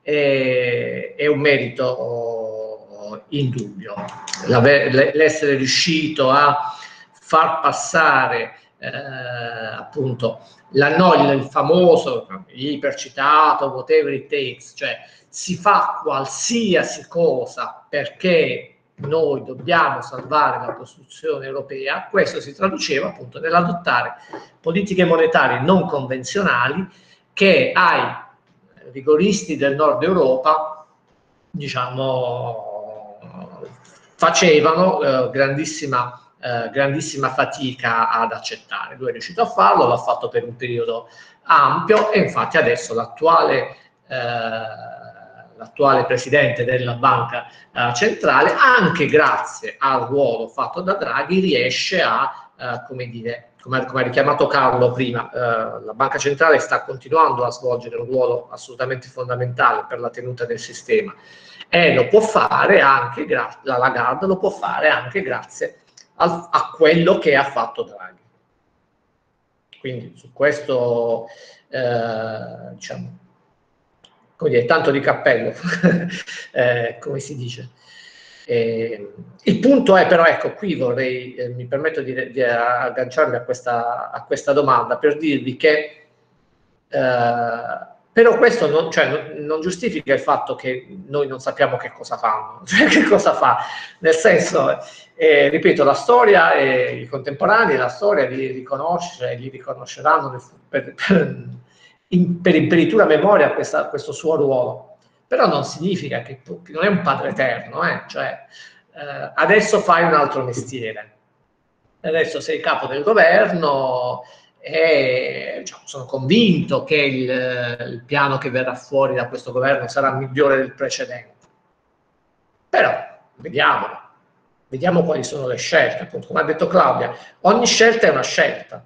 E, è un merito indubbio l'essere riuscito a far passare eh, appunto la, no, il famoso, ipercitato whatever it takes, cioè si fa qualsiasi cosa perché noi dobbiamo salvare la Costituzione europea. Questo si traduceva appunto nell'adottare politiche monetarie non convenzionali che ai rigoristi del nord Europa, diciamo, facevano eh, grandissima Eh, grandissima fatica ad accettare. Lui è riuscito a farlo, l'ha fatto per un periodo ampio, e infatti adesso l'attuale eh, l'attuale presidente della banca eh, centrale, anche grazie al ruolo fatto da Draghi, riesce a, eh, come dire, come, come ha richiamato Carlo prima, eh, la banca centrale sta continuando a svolgere un ruolo assolutamente fondamentale per la tenuta del sistema, e lo può fare anche grazie, la Lagarde lo può fare anche grazie a, a quello che ha fatto Draghi. Quindi su questo eh, diciamo, come dire, tanto di cappello, eh, come si dice. Eh, il punto è però, ecco, qui vorrei, eh, mi permetto di, di agganciarmi a questa, a questa domanda per dirvi che eh, però questo non, cioè, non, non giustifica il fatto che noi non sappiamo che cosa fanno, cioè che cosa fa, nel senso, eh, ripeto, la storia e i contemporanei, la storia li riconosce e li riconosceranno per, per, in, per imperitura memoria questa, questo suo ruolo, però non significa che, che non è un padre eterno, eh? Cioè, eh, adesso fai un altro mestiere, adesso sei capo del governo, e diciamo, sono convinto che il, il piano che verrà fuori da questo governo sarà migliore del precedente, però vediamo, vediamo quali sono le scelte. Appunto, come ha detto Claudia, ogni scelta è una scelta,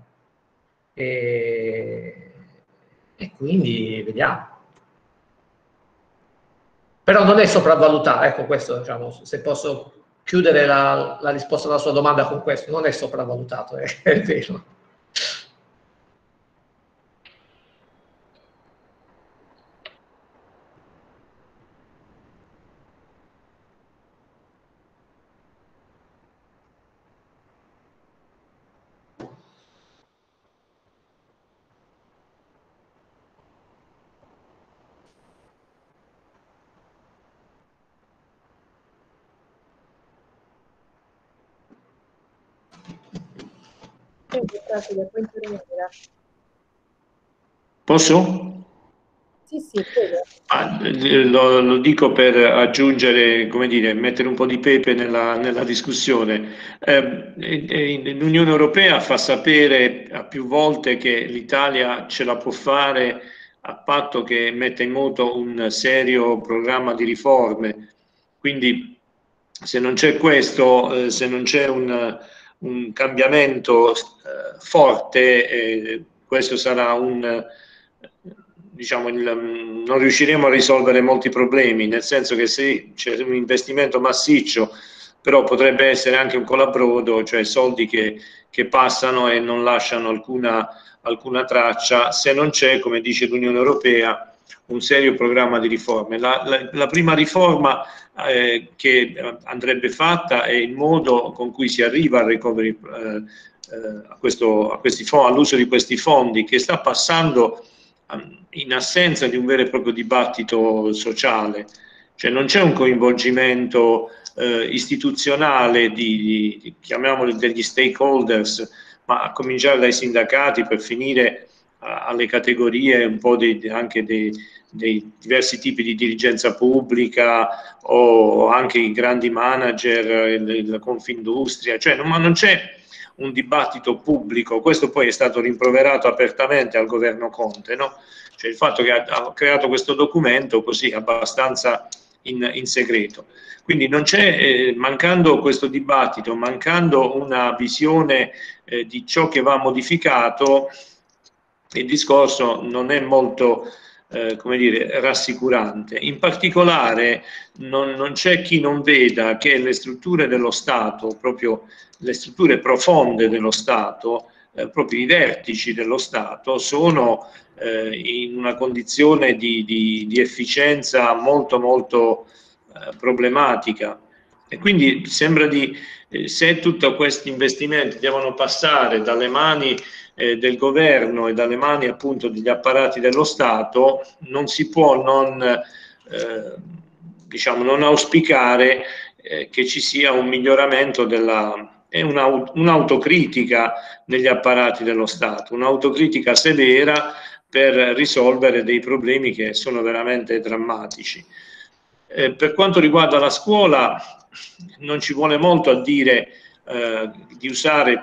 e, e quindi vediamo. Però non è sopravvalutata, ecco, questo, diciamo, se posso chiudere la, la risposta alla sua domanda con questo, non è sopravvalutato, è, è vero. Posso? Sì, sì, prego. Ah, lo, lo dico per aggiungere, come dire, mettere un po' di pepe nella, nella discussione. Eh, L'Unione Europea fa sapere a più volte che l'Italia ce la può fare a patto che metta in moto un serio programma di riforme. Quindi se non c'è questo, eh, se non c'è un, un cambiamento eh, forte, eh, questo sarà un... Diciamo, il, non riusciremo a risolvere molti problemi, nel senso che se c'è un investimento massiccio, però potrebbe essere anche un colabrodo, cioè soldi che, che passano e non lasciano alcuna, alcuna traccia, se non c'è, come dice l'Unione Europea, un serio programma di riforme. La, la, la prima riforma eh, che andrebbe fatta è il modo con cui si arriva al recovery, eh, eh, a questo, a questi fondi, all'uso di questi fondi, che sta passando in assenza di un vero e proprio dibattito sociale, cioè non c'è un coinvolgimento eh, istituzionale di, di, chiamiamoli, degli stakeholders, ma a cominciare dai sindacati per finire a, alle categorie un po' dei, anche dei, dei diversi tipi di dirigenza pubblica o anche i grandi manager, il, il Confindustria, cioè non, ma non c'è un dibattito pubblico. Questo poi è stato rimproverato apertamente al governo Conte, no? Cioè il fatto che ha, ha creato questo documento così abbastanza in, in segreto. Quindi non c'è, eh, mancando questo dibattito, mancando una visione eh, di ciò che va modificato, il discorso non è molto eh, come dire, rassicurante. In particolare non, non c'è chi non veda che le strutture dello Stato, proprio le strutture profonde dello Stato, eh, proprio i vertici dello Stato, sono eh, in una condizione di, di, di efficienza molto molto eh, problematica. E quindi sembra di, eh, se tutti questi investimenti devono passare dalle mani eh, del governo e dalle mani appunto degli apparati dello Stato, non si può non, eh, diciamo, non auspicare eh, che ci sia un miglioramento della, e un'autocritica negli apparati dello Stato, un'autocritica severa per risolvere dei problemi che sono veramente drammatici. Eh, per quanto riguarda la scuola, non ci vuole molto a dire eh, di usare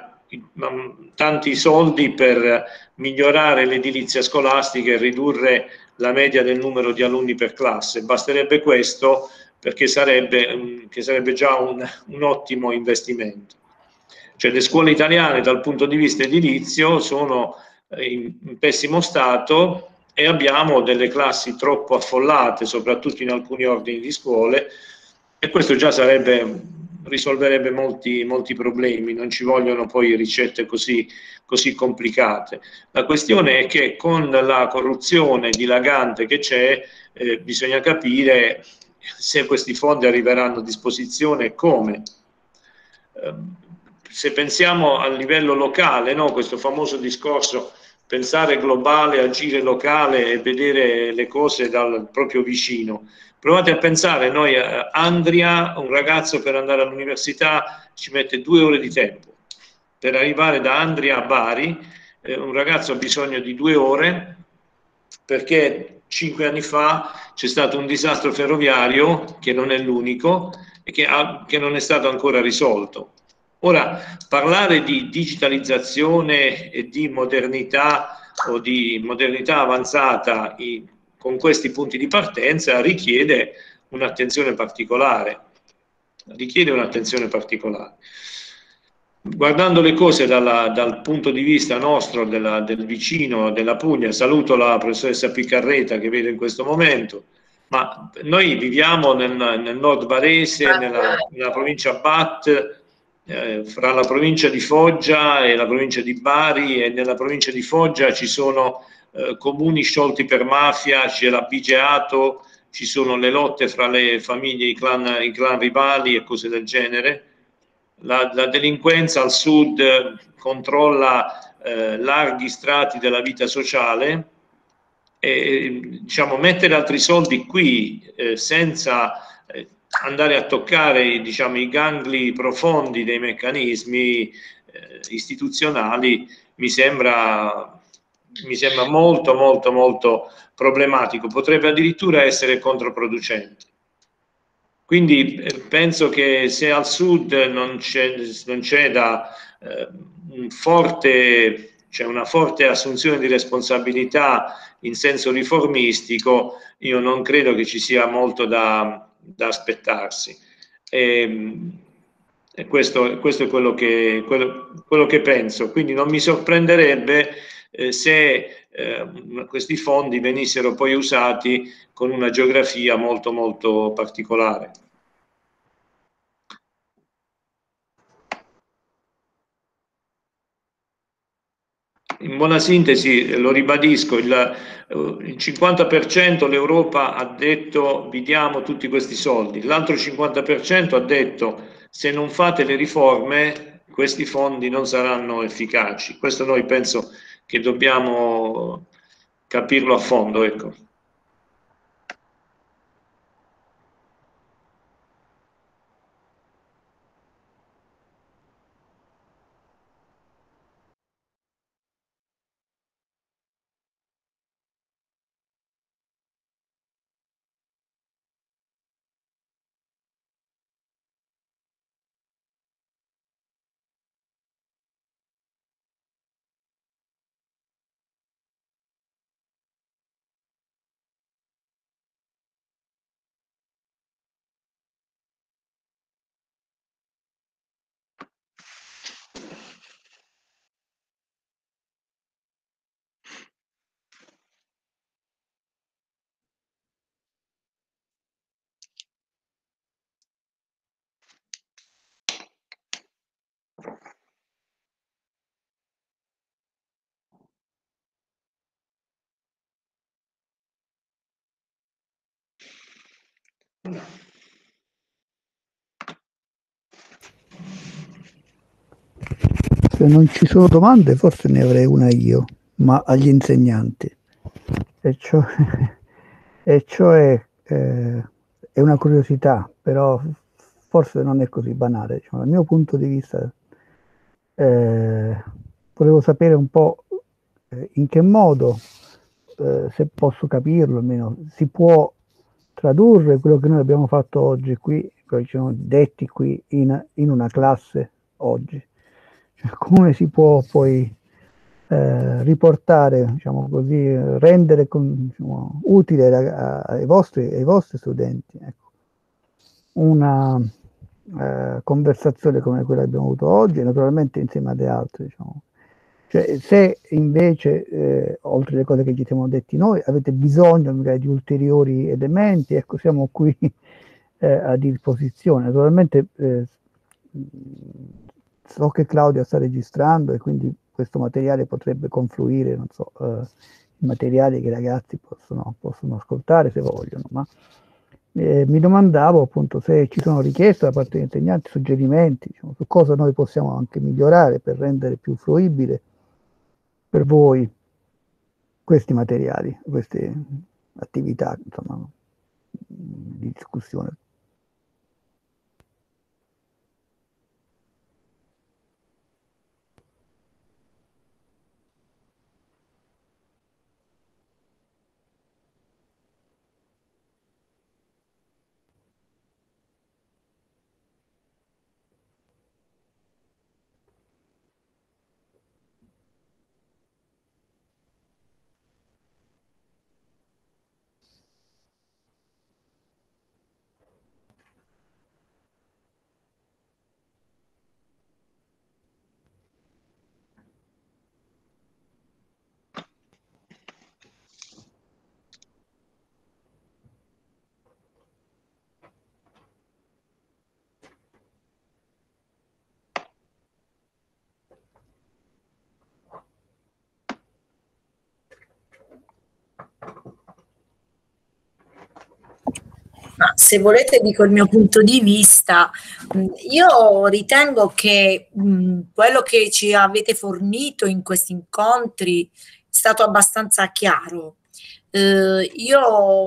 tanti soldi per migliorare l'edilizia scolastica e ridurre la media del numero di alunni per classe. Basterebbe questo perché sarebbe, che sarebbe già un, un ottimo investimento. Cioè le scuole italiane dal punto di vista edilizio sono in, in pessimo stato e abbiamo delle classi troppo affollate, soprattutto in alcuni ordini di scuole, e questo già sarebbe, risolverebbe molti, molti problemi, non ci vogliono poi ricette così, così complicate. La questione è che con la corruzione dilagante che c'è, eh, bisogna capire se questi fondi arriveranno a disposizione e come. Eh, se pensiamo a livello locale, no, questo famoso discorso, pensare globale, agire locale e vedere le cose dal proprio vicino. Provate a pensare, noi a Andria, un ragazzo per andare all'università ci mette due ore di tempo. Per arrivare da Andria a Bari, eh, un ragazzo ha bisogno di due ore perché cinque anni fa c'è stato un disastro ferroviario, che non è l'unico, e che, ha, che non è stato ancora risolto. Ora, parlare di digitalizzazione e di modernità o di modernità avanzata in, con questi punti di partenza richiede un'attenzione particolare. Richiede un'attenzione particolare. Guardando le cose dalla, dal punto di vista nostro, della, del vicino, della Puglia, saluto la professoressa Piccarreta che vedo in questo momento, ma noi viviamo nel, nel nord barese, nella, nella provincia Bat, eh, fra la provincia di Foggia e la provincia di Bari, e nella provincia di Foggia ci sono eh, comuni sciolti per mafia, c'è l'abigeato, ci sono le lotte fra le famiglie, i clan, i clan rivali e cose del genere. La, la delinquenza al sud eh, controlla eh, larghi strati della vita sociale, e diciamo mettere altri soldi qui eh, senza eh, andare a toccare, diciamo, i gangli profondi dei meccanismi eh, istituzionali mi sembra, mi sembra molto molto molto problematico, potrebbe addirittura essere controproducente. Quindi eh, penso che se al sud non c'è, non c'è da eh, un forte, cioè una forte assunzione di responsabilità in senso riformistico, io non credo che ci sia molto da, da aspettarsi. E, e questo, questo è quello che, quello, quello che penso. Quindi non mi sorprenderebbe eh, se eh, questi fondi venissero poi usati con una geografia molto molto particolare. In buona sintesi, lo ribadisco, il, il cinquanta per cento l'Europa ha detto vi diamo tutti questi soldi, l'altro cinquanta per cento ha detto se non fate le riforme questi fondi non saranno efficaci. Questo noi penso che dobbiamo capirlo a fondo, ecco. Se non ci sono domande, forse ne avrei una io, ma agli insegnanti. E cioè, e cioè eh, è una curiosità, però forse non è così banale. Diciamo, dal mio punto di vista, eh, volevo sapere un po' eh, in che modo, eh, se posso capirlo almeno, si può tradurre quello che noi abbiamo fatto oggi qui, quello che ci sono detti qui in, in una classe oggi. Cioè, come si può poi eh, riportare, diciamo così, rendere con, diciamo, utile a, ai, vostri, ai vostri studenti, ecco, una eh, conversazione come quella che abbiamo avuto oggi, naturalmente insieme alle altre, diciamo. Cioè, se invece, eh, oltre alle cose che ci siamo detti noi, avete bisogno magari di ulteriori elementi, ecco, siamo qui eh, a disposizione. Naturalmente eh, so che Claudia sta registrando e quindi questo materiale potrebbe confluire, non so, eh, i materiali che i ragazzi possono, possono ascoltare se vogliono, ma eh, mi domandavo appunto se ci sono richieste da parte degli insegnanti, suggerimenti, diciamo, su cosa noi possiamo anche migliorare per rendere più fruibile per voi questi materiali, queste attività, insomma, di discussione. Ma se volete dico il mio punto di vista. Io ritengo che mh, quello che ci avete fornito in questi incontri è stato abbastanza chiaro. Eh, io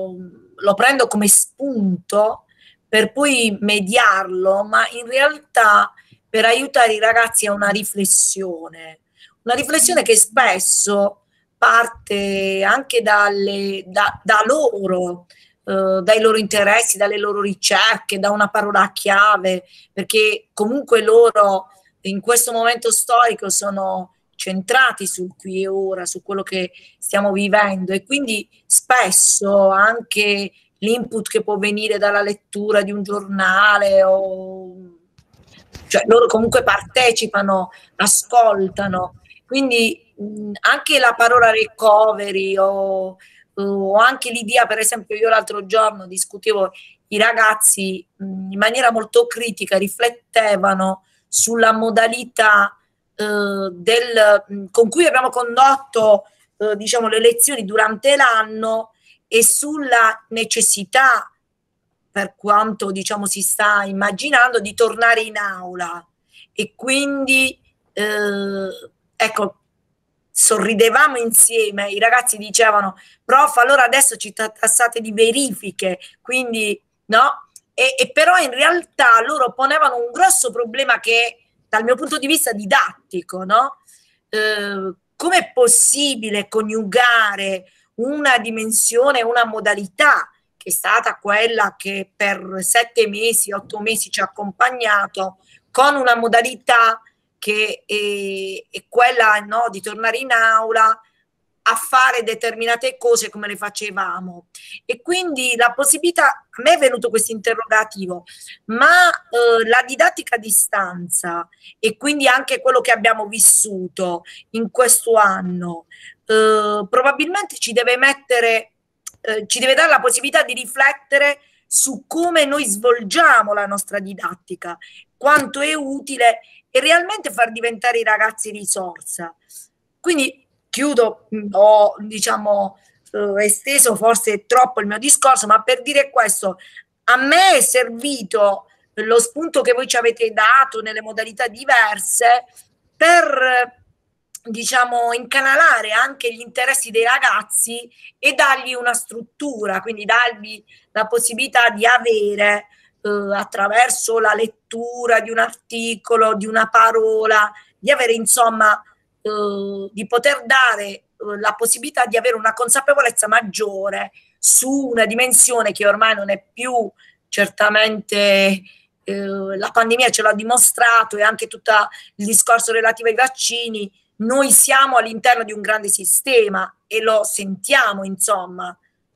lo prendo come spunto per poi mediarlo, ma in realtà per aiutare i ragazzi a una riflessione, una riflessione che spesso parte anche dalle, da, da loro, Uh, dai loro interessi, dalle loro ricerche, da una parola chiave, perché comunque loro in questo momento storico sono centrati sul qui e ora, su quello che stiamo vivendo, e quindi spesso anche l'input che può venire dalla lettura di un giornale, o cioè loro comunque partecipano, ascoltano, quindi mh, anche la parola recovery o o anche l'idea, per esempio, io l'altro giorno discutevo, i ragazzi mh, in maniera molto critica riflettevano sulla modalità eh, del, mh, con cui abbiamo condotto eh, diciamo, le lezioni durante l'anno e sulla necessità, per quanto diciamo si sta immaginando, di tornare in aula. E quindi eh, ecco, sorridevamo insieme, i ragazzi dicevano: prof, allora adesso ci tassate di verifiche, quindi no? E, e però in realtà loro ponevano un grosso problema che dal mio punto di vista didattico, no? Eh, com'è possibile coniugare una dimensione, una modalità che è stata quella che per sette mesi, otto mesi ci ha accompagnato, con una modalità che è, è quella, no, di tornare in aula a fare determinate cose come le facevamo. E quindi la possibilità, a me è venuto questo interrogativo, ma eh, la didattica a distanza e quindi anche quello che abbiamo vissuto in questo anno eh, probabilmente ci deve mettere, eh, ci deve dare la possibilità di riflettere su come noi svolgiamo la nostra didattica, quanto è utile, e realmente far diventare i ragazzi risorsa. Quindi chiudo, ho diciamo eh, esteso forse troppo il mio discorso, ma per dire questo, A me è servito lo spunto che voi ci avete dato nelle modalità diverse per, diciamo, incanalare anche gli interessi dei ragazzi e dargli una struttura, quindi dargli la possibilità di avere eh, attraverso la lettura di un articolo, di una parola, di avere insomma eh, di poter dare eh, la possibilità di avere una consapevolezza maggiore su una dimensione che ormai non è più certamente eh, la pandemia ce l'ha dimostrato, e anche tutto il discorso relativo ai vaccini. Noi siamo all'interno di un grande sistema e lo sentiamo, insomma.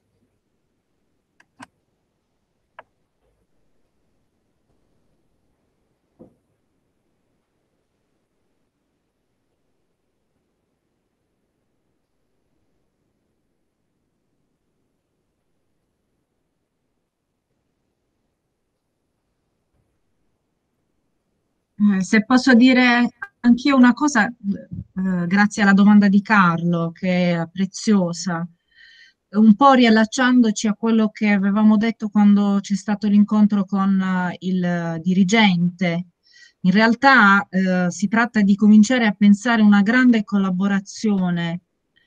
Eh, se posso dire anch'io una cosa, eh, grazie alla domanda di Carlo, che è preziosa, un po' riallacciandoci a quello che avevamo detto quando c'è stato l'incontro con eh, il dirigente. In realtà eh, si tratta di cominciare a pensare una grande collaborazione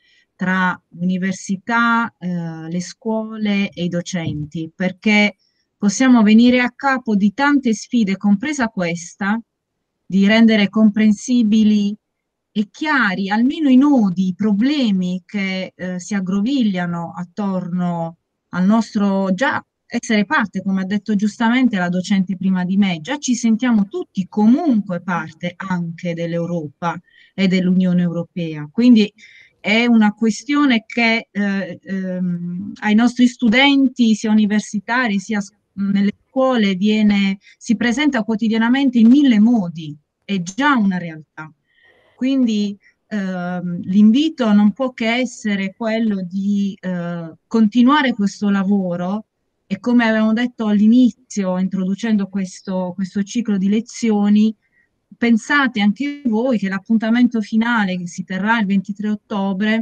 tra l'università, eh, le scuole e i docenti, perché possiamo venire a capo di tante sfide, compresa questa, di rendere comprensibili e chiari almeno i nodi, i problemi che eh, si aggrovigliano attorno al nostro già essere parte, come ha detto giustamente la docente prima di me, già ci sentiamo tutti comunque parte anche dell'Europa e dell'Unione Europea. Quindi è una questione che eh, ehm, ai nostri studenti, sia universitari, sia nelle scuole, viene, si presenta quotidianamente in mille modi, è già una realtà. Quindi ehm, l'invito non può che essere quello di eh, continuare questo lavoro e, come avevamo detto all'inizio, introducendo questo, questo ciclo di lezioni, pensate anche voi che l'appuntamento finale che si terrà il ventitré ottobre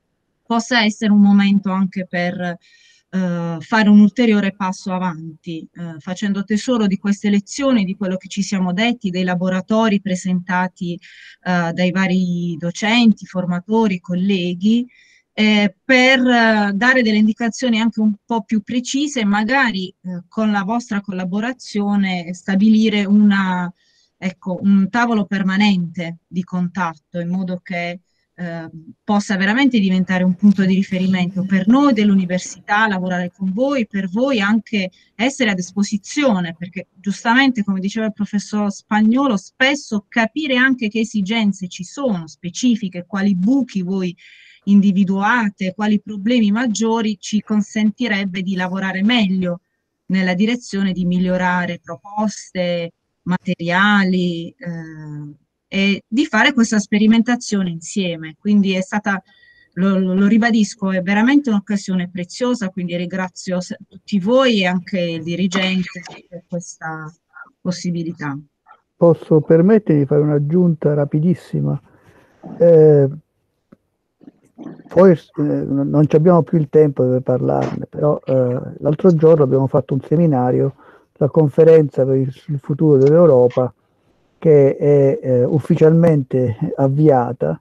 possa essere un momento anche per eh, fare un ulteriore passo avanti, eh, facendo tesoro di queste lezioni, di quello che ci siamo detti, dei laboratori presentati eh, dai vari docenti, formatori, colleghi, eh, per eh, dare delle indicazioni anche un po' più precise e magari eh, con la vostra collaborazione stabilire una, ecco, un tavolo permanente di contatto, in modo che eh, possa veramente diventare un punto di riferimento per noi dell'università, lavorare con voi, per voi anche essere a disposizione, perché giustamente, come diceva il professor Spagnolo, spesso capire anche che esigenze ci sono specifiche, quali buchi voi individuate, quali problemi maggiori, ci consentirebbe di lavorare meglio nella direzione di migliorare proposte, materiali eh, e di fare questa sperimentazione insieme. Quindi è stata, lo, lo ribadisco, è veramente un'occasione preziosa, quindi ringrazio tutti voi e anche il dirigente per questa possibilità. Posso permettermi di fare un'aggiunta rapidissima? Eh, Poi eh, non abbiamo più il tempo per parlarne, però eh, l'altro giorno abbiamo fatto un seminario, la conferenza per il, il futuro dell'Europa, che è eh, ufficialmente avviata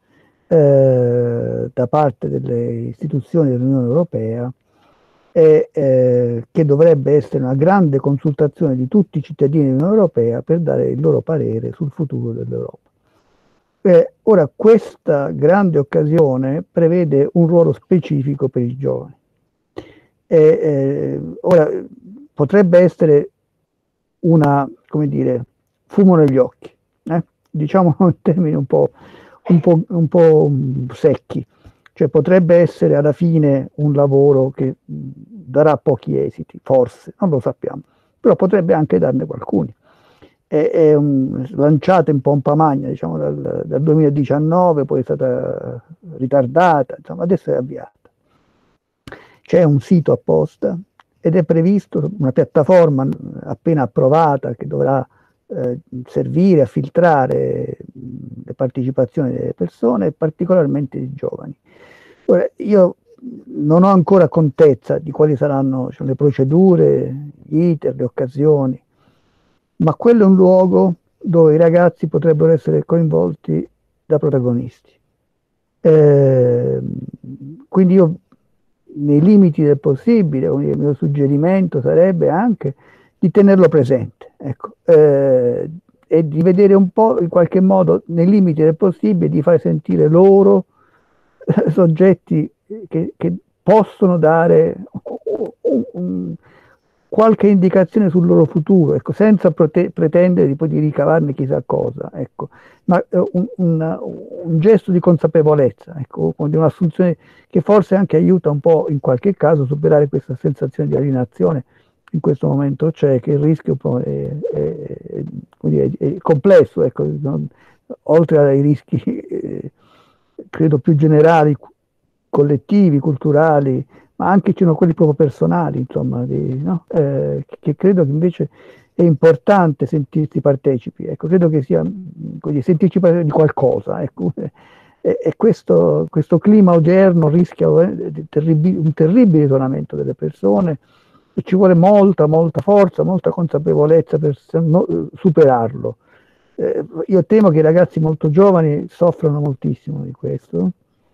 eh, da parte delle istituzioni dell'Unione Europea e eh, che dovrebbe essere una grande consultazione di tutti i cittadini dell'Unione Europea per dare il loro parere sul futuro dell'Europa. Eh, ora, questa grande occasione prevede un ruolo specifico per i giovani. Eh, eh, ora, potrebbe essere una, come dire, fumo negli occhi, eh? Diciamo in termini un po', un po', un po' secchi, cioè potrebbe essere alla fine un lavoro che darà pochi esiti, forse, non lo sappiamo, però potrebbe anche darne qualcuno. È, è un, lanciata in pompa magna, diciamo, dal, dal duemiladiciannove, poi è stata ritardata, insomma, adesso è avviata. C'è un sito apposta ed è previsto una piattaforma appena approvata che dovrà eh, servire a filtrare le partecipazioni delle persone, particolarmente i giovani. Ora, io non ho ancora contezza di quali saranno, cioè, le procedure, gli iter, le occasioni, ma quello è un luogo dove i ragazzi potrebbero essere coinvolti da protagonisti. Eh, quindi io, nei limiti del possibile, il mio suggerimento sarebbe anche di tenerlo presente, ecco, eh, e di vedere un po', in qualche modo, nei limiti del possibile, di far sentire loro soggetti che, che possono dare un, un, qualche indicazione sul loro futuro, ecco, senza prote- pretendere di, poi di ricavarne chissà cosa, ecco, ma eh, un, un, un gesto di consapevolezza, ecco, di un'assunzione che forse anche aiuta un po' in qualche caso a superare questa sensazione di alienazione in questo momento c'è, che il rischio è, è, è, è complesso, ecco, non, oltre ai rischi eh, credo più generali, collettivi, culturali, ma anche ci sono quelli proprio personali, insomma, di, no? eh, che credo che invece è importante sentirsi partecipi, ecco, credo che sia così, sentirci partecipi di qualcosa, ecco. E, e questo, questo clima odierno rischia eh, terrib- un terribile isolamento delle persone, e ci vuole molta, molta forza, molta consapevolezza per no, superarlo. Eh, io temo che i ragazzi molto giovani soffrano moltissimo di questo,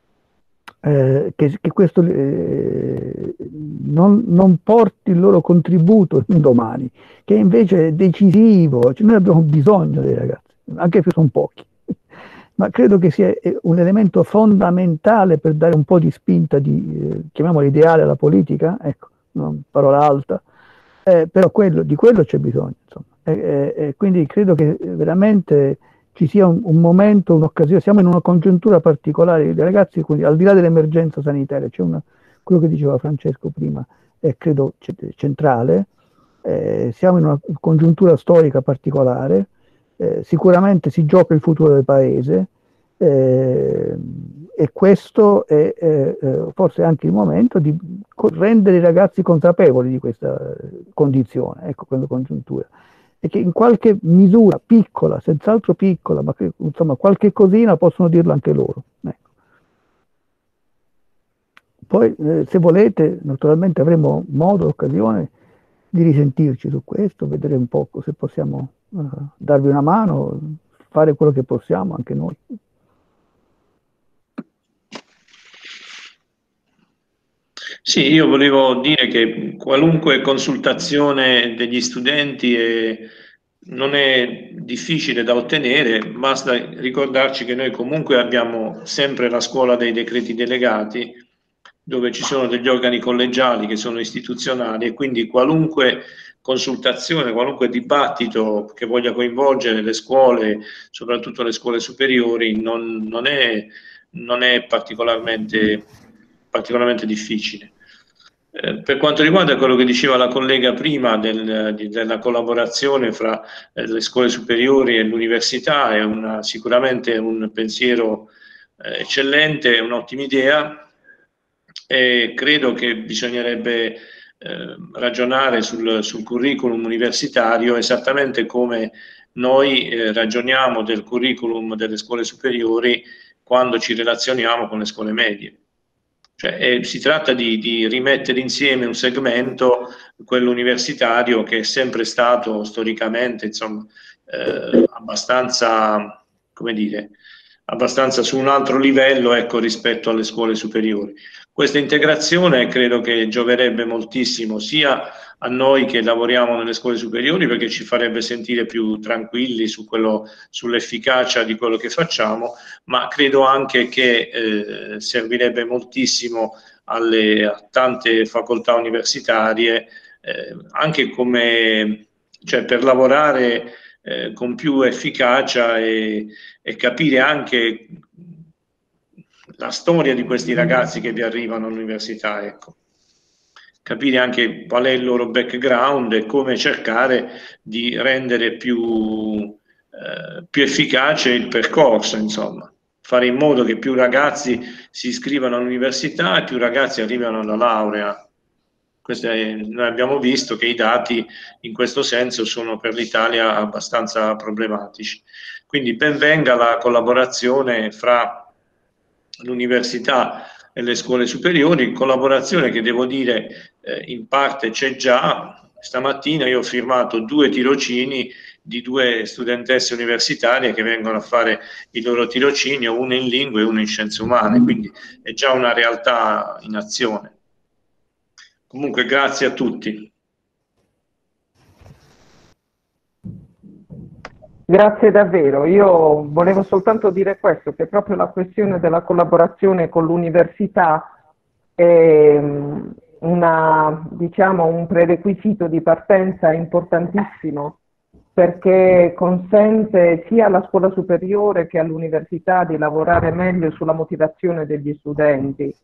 eh, che, che questo eh, non, non porti il loro contributo in domani, che invece è decisivo, cioè, noi abbiamo bisogno dei ragazzi, anche se sono pochi, ma credo che sia un elemento fondamentale per dare un po' di spinta, di, eh, chiamiamolo ideale alla politica, ecco, non parola alta, eh, però quello, di quello c'è bisogno, insomma. E, e, e quindi credo che veramente ci sia un, un momento, un'occasione, siamo in una congiuntura particolare, i ragazzi, quindi, al di là dell'emergenza sanitaria, c'è una, quello che diceva Francesco prima, è credo centrale, eh, siamo in una congiuntura storica particolare, eh, sicuramente si gioca il futuro del paese, eh, e questo è eh, forse anche il momento di rendere i ragazzi consapevoli di questa condizione, ecco, questa congiuntura, e che in qualche misura piccola, senz'altro piccola, ma che, insomma, qualche cosina possono dirlo anche loro, ecco. Poi eh, se volete, naturalmente avremo modo, occasione di risentirci su questo, vedere un po' se possiamo uh, darvi una mano, fare quello che possiamo anche noi. Sì, io volevo dire che qualunque consultazione degli studenti è, non è difficile da ottenere, basta ricordarci che noi comunque abbiamo sempre la scuola dei decreti delegati, dove ci sono degli organi collegiali che sono istituzionali, e quindi qualunque consultazione, qualunque dibattito che voglia coinvolgere le scuole, soprattutto le scuole superiori, non, non è, non è particolarmente, particolarmente difficile. Eh, per quanto riguarda quello che diceva la collega prima del, di, della collaborazione fra eh, le scuole superiori e l'università, è una, sicuramente un pensiero eh, eccellente, è un'ottima idea, e credo che bisognerebbe eh, ragionare sul, sul curriculum universitario esattamente come noi eh, ragioniamo del curriculum delle scuole superiori quando ci relazioniamo con le scuole medie. Cioè, eh, si tratta di, di rimettere insieme un segmento, quello universitario, che è sempre stato storicamente, insomma, eh, abbastanza, come dire, abbastanza su un altro livello, ecco, rispetto alle scuole superiori. Questa integrazione credo che gioverebbe moltissimo sia a noi che lavoriamo nelle scuole superiori, perché ci farebbe sentire più tranquilli su quello, sull'efficacia di quello che facciamo, ma credo anche che eh, servirebbe moltissimo alle a tante facoltà universitarie, eh, anche come, cioè, per lavorare eh, con più efficacia e, e capire anche la storia di questi ragazzi che vi arrivano all'università, ecco. Capire anche qual è il loro background e come cercare di rendere più, eh, più efficace il percorso, insomma. Fare in modo che più ragazzi si iscrivano all'università e più ragazzi arrivano alla laurea. Questo è, noi abbiamo visto che i dati in questo senso sono per l'Italia abbastanza problematici. Quindi ben venga la collaborazione fra l'università e le scuole superiori, collaborazione che devo dire eh, in parte c'è già. Stamattina io ho firmato due tirocini di due studentesse universitarie che vengono a fare i loro tirocini, uno in lingue e uno in scienze umane, quindi è già una realtà in azione. Comunque grazie a tutti. Grazie davvero, io volevo soltanto dire questo, che proprio la questione della collaborazione con l'università è una, diciamo, un prerequisito di partenza importantissimo, perché consente sia alla scuola superiore che all'università di lavorare meglio sulla motivazione degli studenti.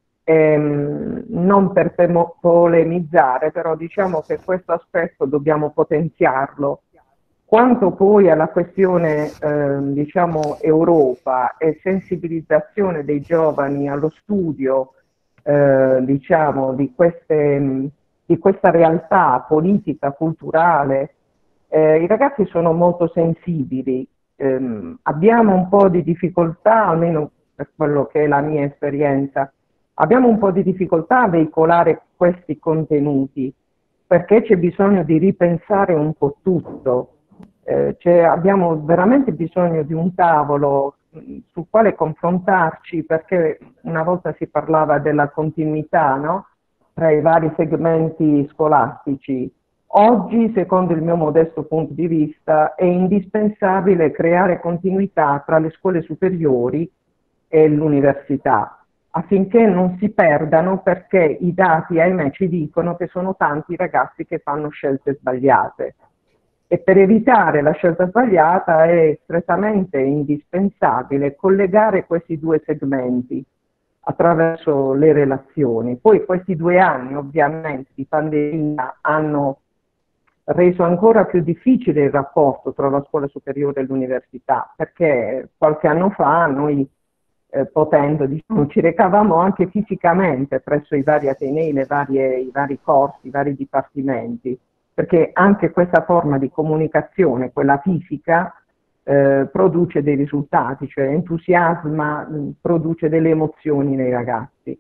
Ehm, non per polemizzare, però diciamo che questo aspetto dobbiamo potenziarlo. Quanto poi alla questione eh, diciamo Europa e sensibilizzazione dei giovani allo studio eh, diciamo di, queste, di questa realtà politica, culturale, eh, i ragazzi sono molto sensibili. Eh, abbiamo un po' di difficoltà, almeno per quello che è la mia esperienza, abbiamo un po' di difficoltà a veicolare questi contenuti, perché c'è bisogno di ripensare un po' tutto. Eh, cioè abbiamo veramente bisogno di un tavolo mh, sul quale confrontarci, perché una volta si parlava della continuità, no? Tra i vari segmenti scolastici. Oggi, secondo il mio modesto punto di vista, è indispensabile creare continuità tra le scuole superiori e l'università, affinché non si perdano, perché i dati, ahimè, ci dicono che sono tanti i ragazzi che fanno scelte sbagliate. E per evitare la scelta sbagliata è strettamente indispensabile collegare questi due segmenti attraverso le relazioni. Poi questi due anni ovviamente di pandemia hanno reso ancora più difficile il rapporto tra la scuola superiore e l'università, perché qualche anno fa noi eh, potendo, diciamo, ci recavamo anche fisicamente presso i vari atenei, le varie, i vari corsi, i vari dipartimenti, perché anche questa forma di comunicazione, quella fisica, eh, produce dei risultati, cioè entusiasma, mh, produce delle emozioni nei ragazzi.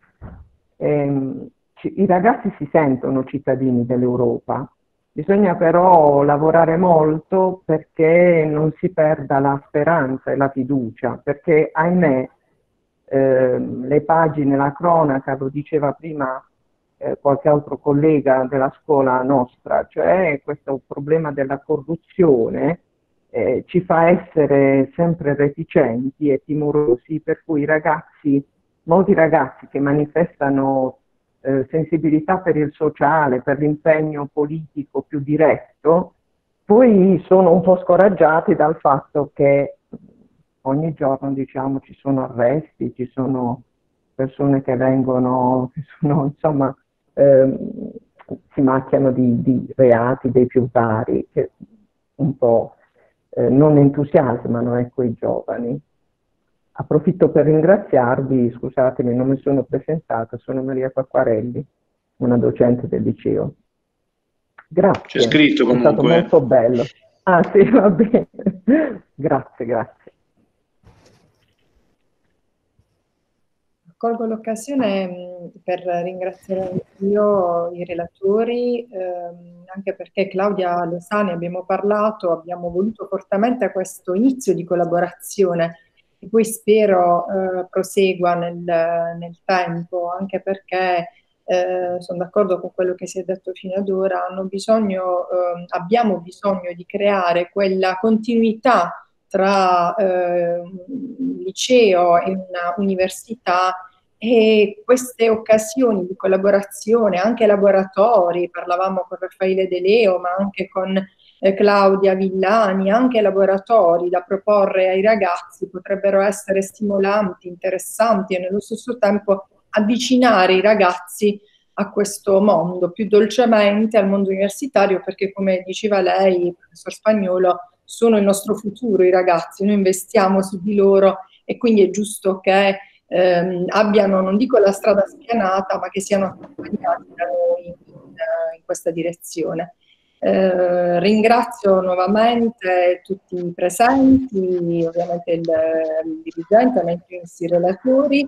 Ehm, ci, I ragazzi si sentono cittadini dell'Europa, bisogna però lavorare molto perché non si perda la speranza e la fiducia, perché ahimè eh, le pagine, la cronaca, lo diceva prima Eh, qualche altro collega della scuola nostra, cioè questo problema della corruzione eh, ci fa essere sempre reticenti e timorosi, per cui i ragazzi, molti ragazzi che manifestano eh, sensibilità per il sociale, per l'impegno politico più diretto, poi sono un po' scoraggiati dal fatto che ogni giorno, diciamo, ci sono arresti, ci sono persone che vengono, che sono, insomma, Eh, si macchiano di, di reati dei più vari, che un po' eh, non entusiasmano, ecco, i giovani. Approfitto per ringraziarvi, scusatemi, non mi sono presentata, sono Maria Quacquarelli, una docente del liceo. Grazie. C'è scritto comunque. È stato molto bello. Ah sì, va bene. Grazie, grazie. Colgo l'occasione per ringraziare io i relatori, ehm, anche perché Claudia lo sa, ne abbiamo parlato, abbiamo voluto fortemente questo inizio di collaborazione e poi spero eh, prosegua nel, nel tempo, anche perché eh, sono d'accordo con quello che si è detto fino ad ora, hanno bisogno, eh, abbiamo bisogno di creare quella continuità tra eh, un liceo e una università, e queste occasioni di collaborazione, anche laboratori, parlavamo con Raffaele De Leo, ma anche con eh, Claudia Villani, anche laboratori da proporre ai ragazzi potrebbero essere stimolanti, interessanti e nello stesso tempo avvicinare i ragazzi a questo mondo più dolcemente, al mondo universitario, perché come diceva lei, il professor Spagnuolo, sono il nostro futuro i ragazzi, noi investiamo su di loro e quindi è giusto che ehm, abbiano, non dico la strada spianata, ma che siano accompagnati da noi in, in questa direzione. Eh, ringrazio nuovamente tutti i presenti, ovviamente il, il dirigente, ma anche i relatori,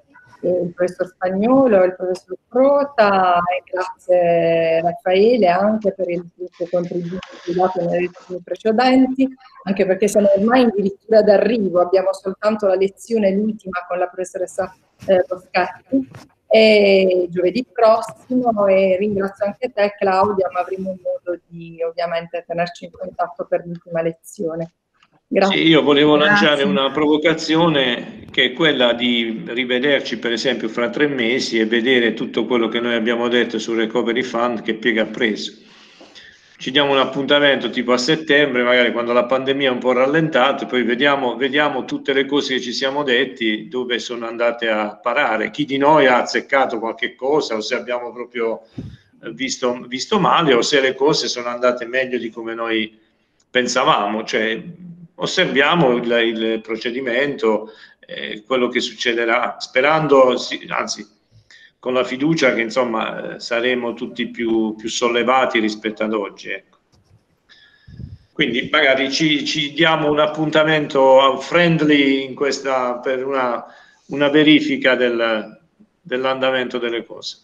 il professor Spagnolo, il professor Prota, e grazie Raffaele anche per il suo contributo dato nelle lezioni precedenti, anche perché siamo ormai addirittura d'arrivo, abbiamo soltanto la lezione, l'ultima con la professoressa eh, Boschetti, e giovedì prossimo, e ringrazio anche te Claudia, ma avremo modo di ovviamente tenerci in contatto per l'ultima lezione. Grazie. Sì, io volevo Grazie. lanciare una provocazione, che è quella di rivederci per esempio fra tre mesi e vedere tutto quello che noi abbiamo detto sul Recovery Fund che piega ha preso. Ci diamo un appuntamento tipo a settembre, magari quando la pandemia è un po' rallentata, poi vediamo, vediamo tutte le cose che ci siamo detti, dove sono andate a parare, chi di noi ha azzeccato qualche cosa o se abbiamo proprio visto, visto male o se le cose sono andate meglio di come noi pensavamo. Cioè, osserviamo il, il procedimento, eh, quello che succederà, sperando, sì, anzi con la fiducia che insomma saremo tutti più, più sollevati rispetto ad oggi, ecco. Quindi magari ci, ci diamo un appuntamento friendly in questa, per una, una verifica del, dell'andamento delle cose.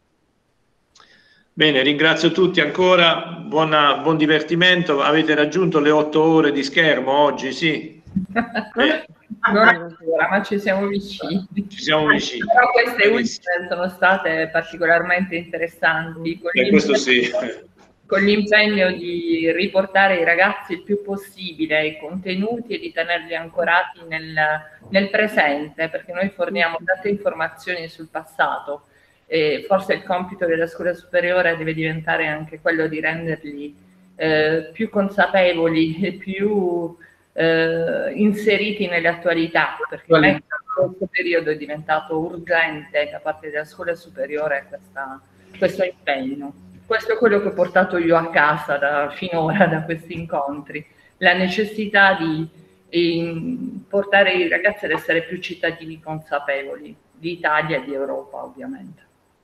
Bene, ringrazio tutti ancora, buona, buon divertimento. Avete raggiunto le otto ore di schermo oggi, sì? Eh. Non ancora, ma ci siamo vicini. Ci siamo vicini. Però queste ultime sono state particolarmente interessanti. Con eh, questo sì. Con l'impegno di riportare i ragazzi il più possibile ai contenuti e di tenerli ancorati nel, nel presente, perché noi forniamo tante informazioni sul passato. E forse il compito della scuola superiore deve diventare anche quello di renderli eh, più consapevoli e più eh, inseriti nelle attualità, perché in questo periodo è diventato urgente da parte della scuola superiore questa, questo impegno. Questo è quello che ho portato io a casa da, finora da questi incontri, la necessità di, di portare i ragazzi ad essere più cittadini consapevoli di Italia e di Europa, ovviamente.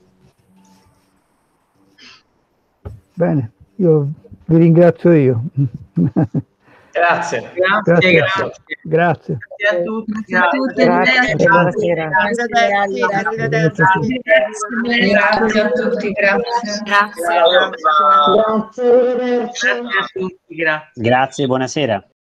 Bene, io vi ringrazio io. Grazie. Grazie, grazie. Grazie. Grazie a tutti. Grazie a tutti. Grazie, buonasera. Grazie a tutti, grazie. Grazie. Grazie, Grazie a tutti, grazie. Grazie, buonasera.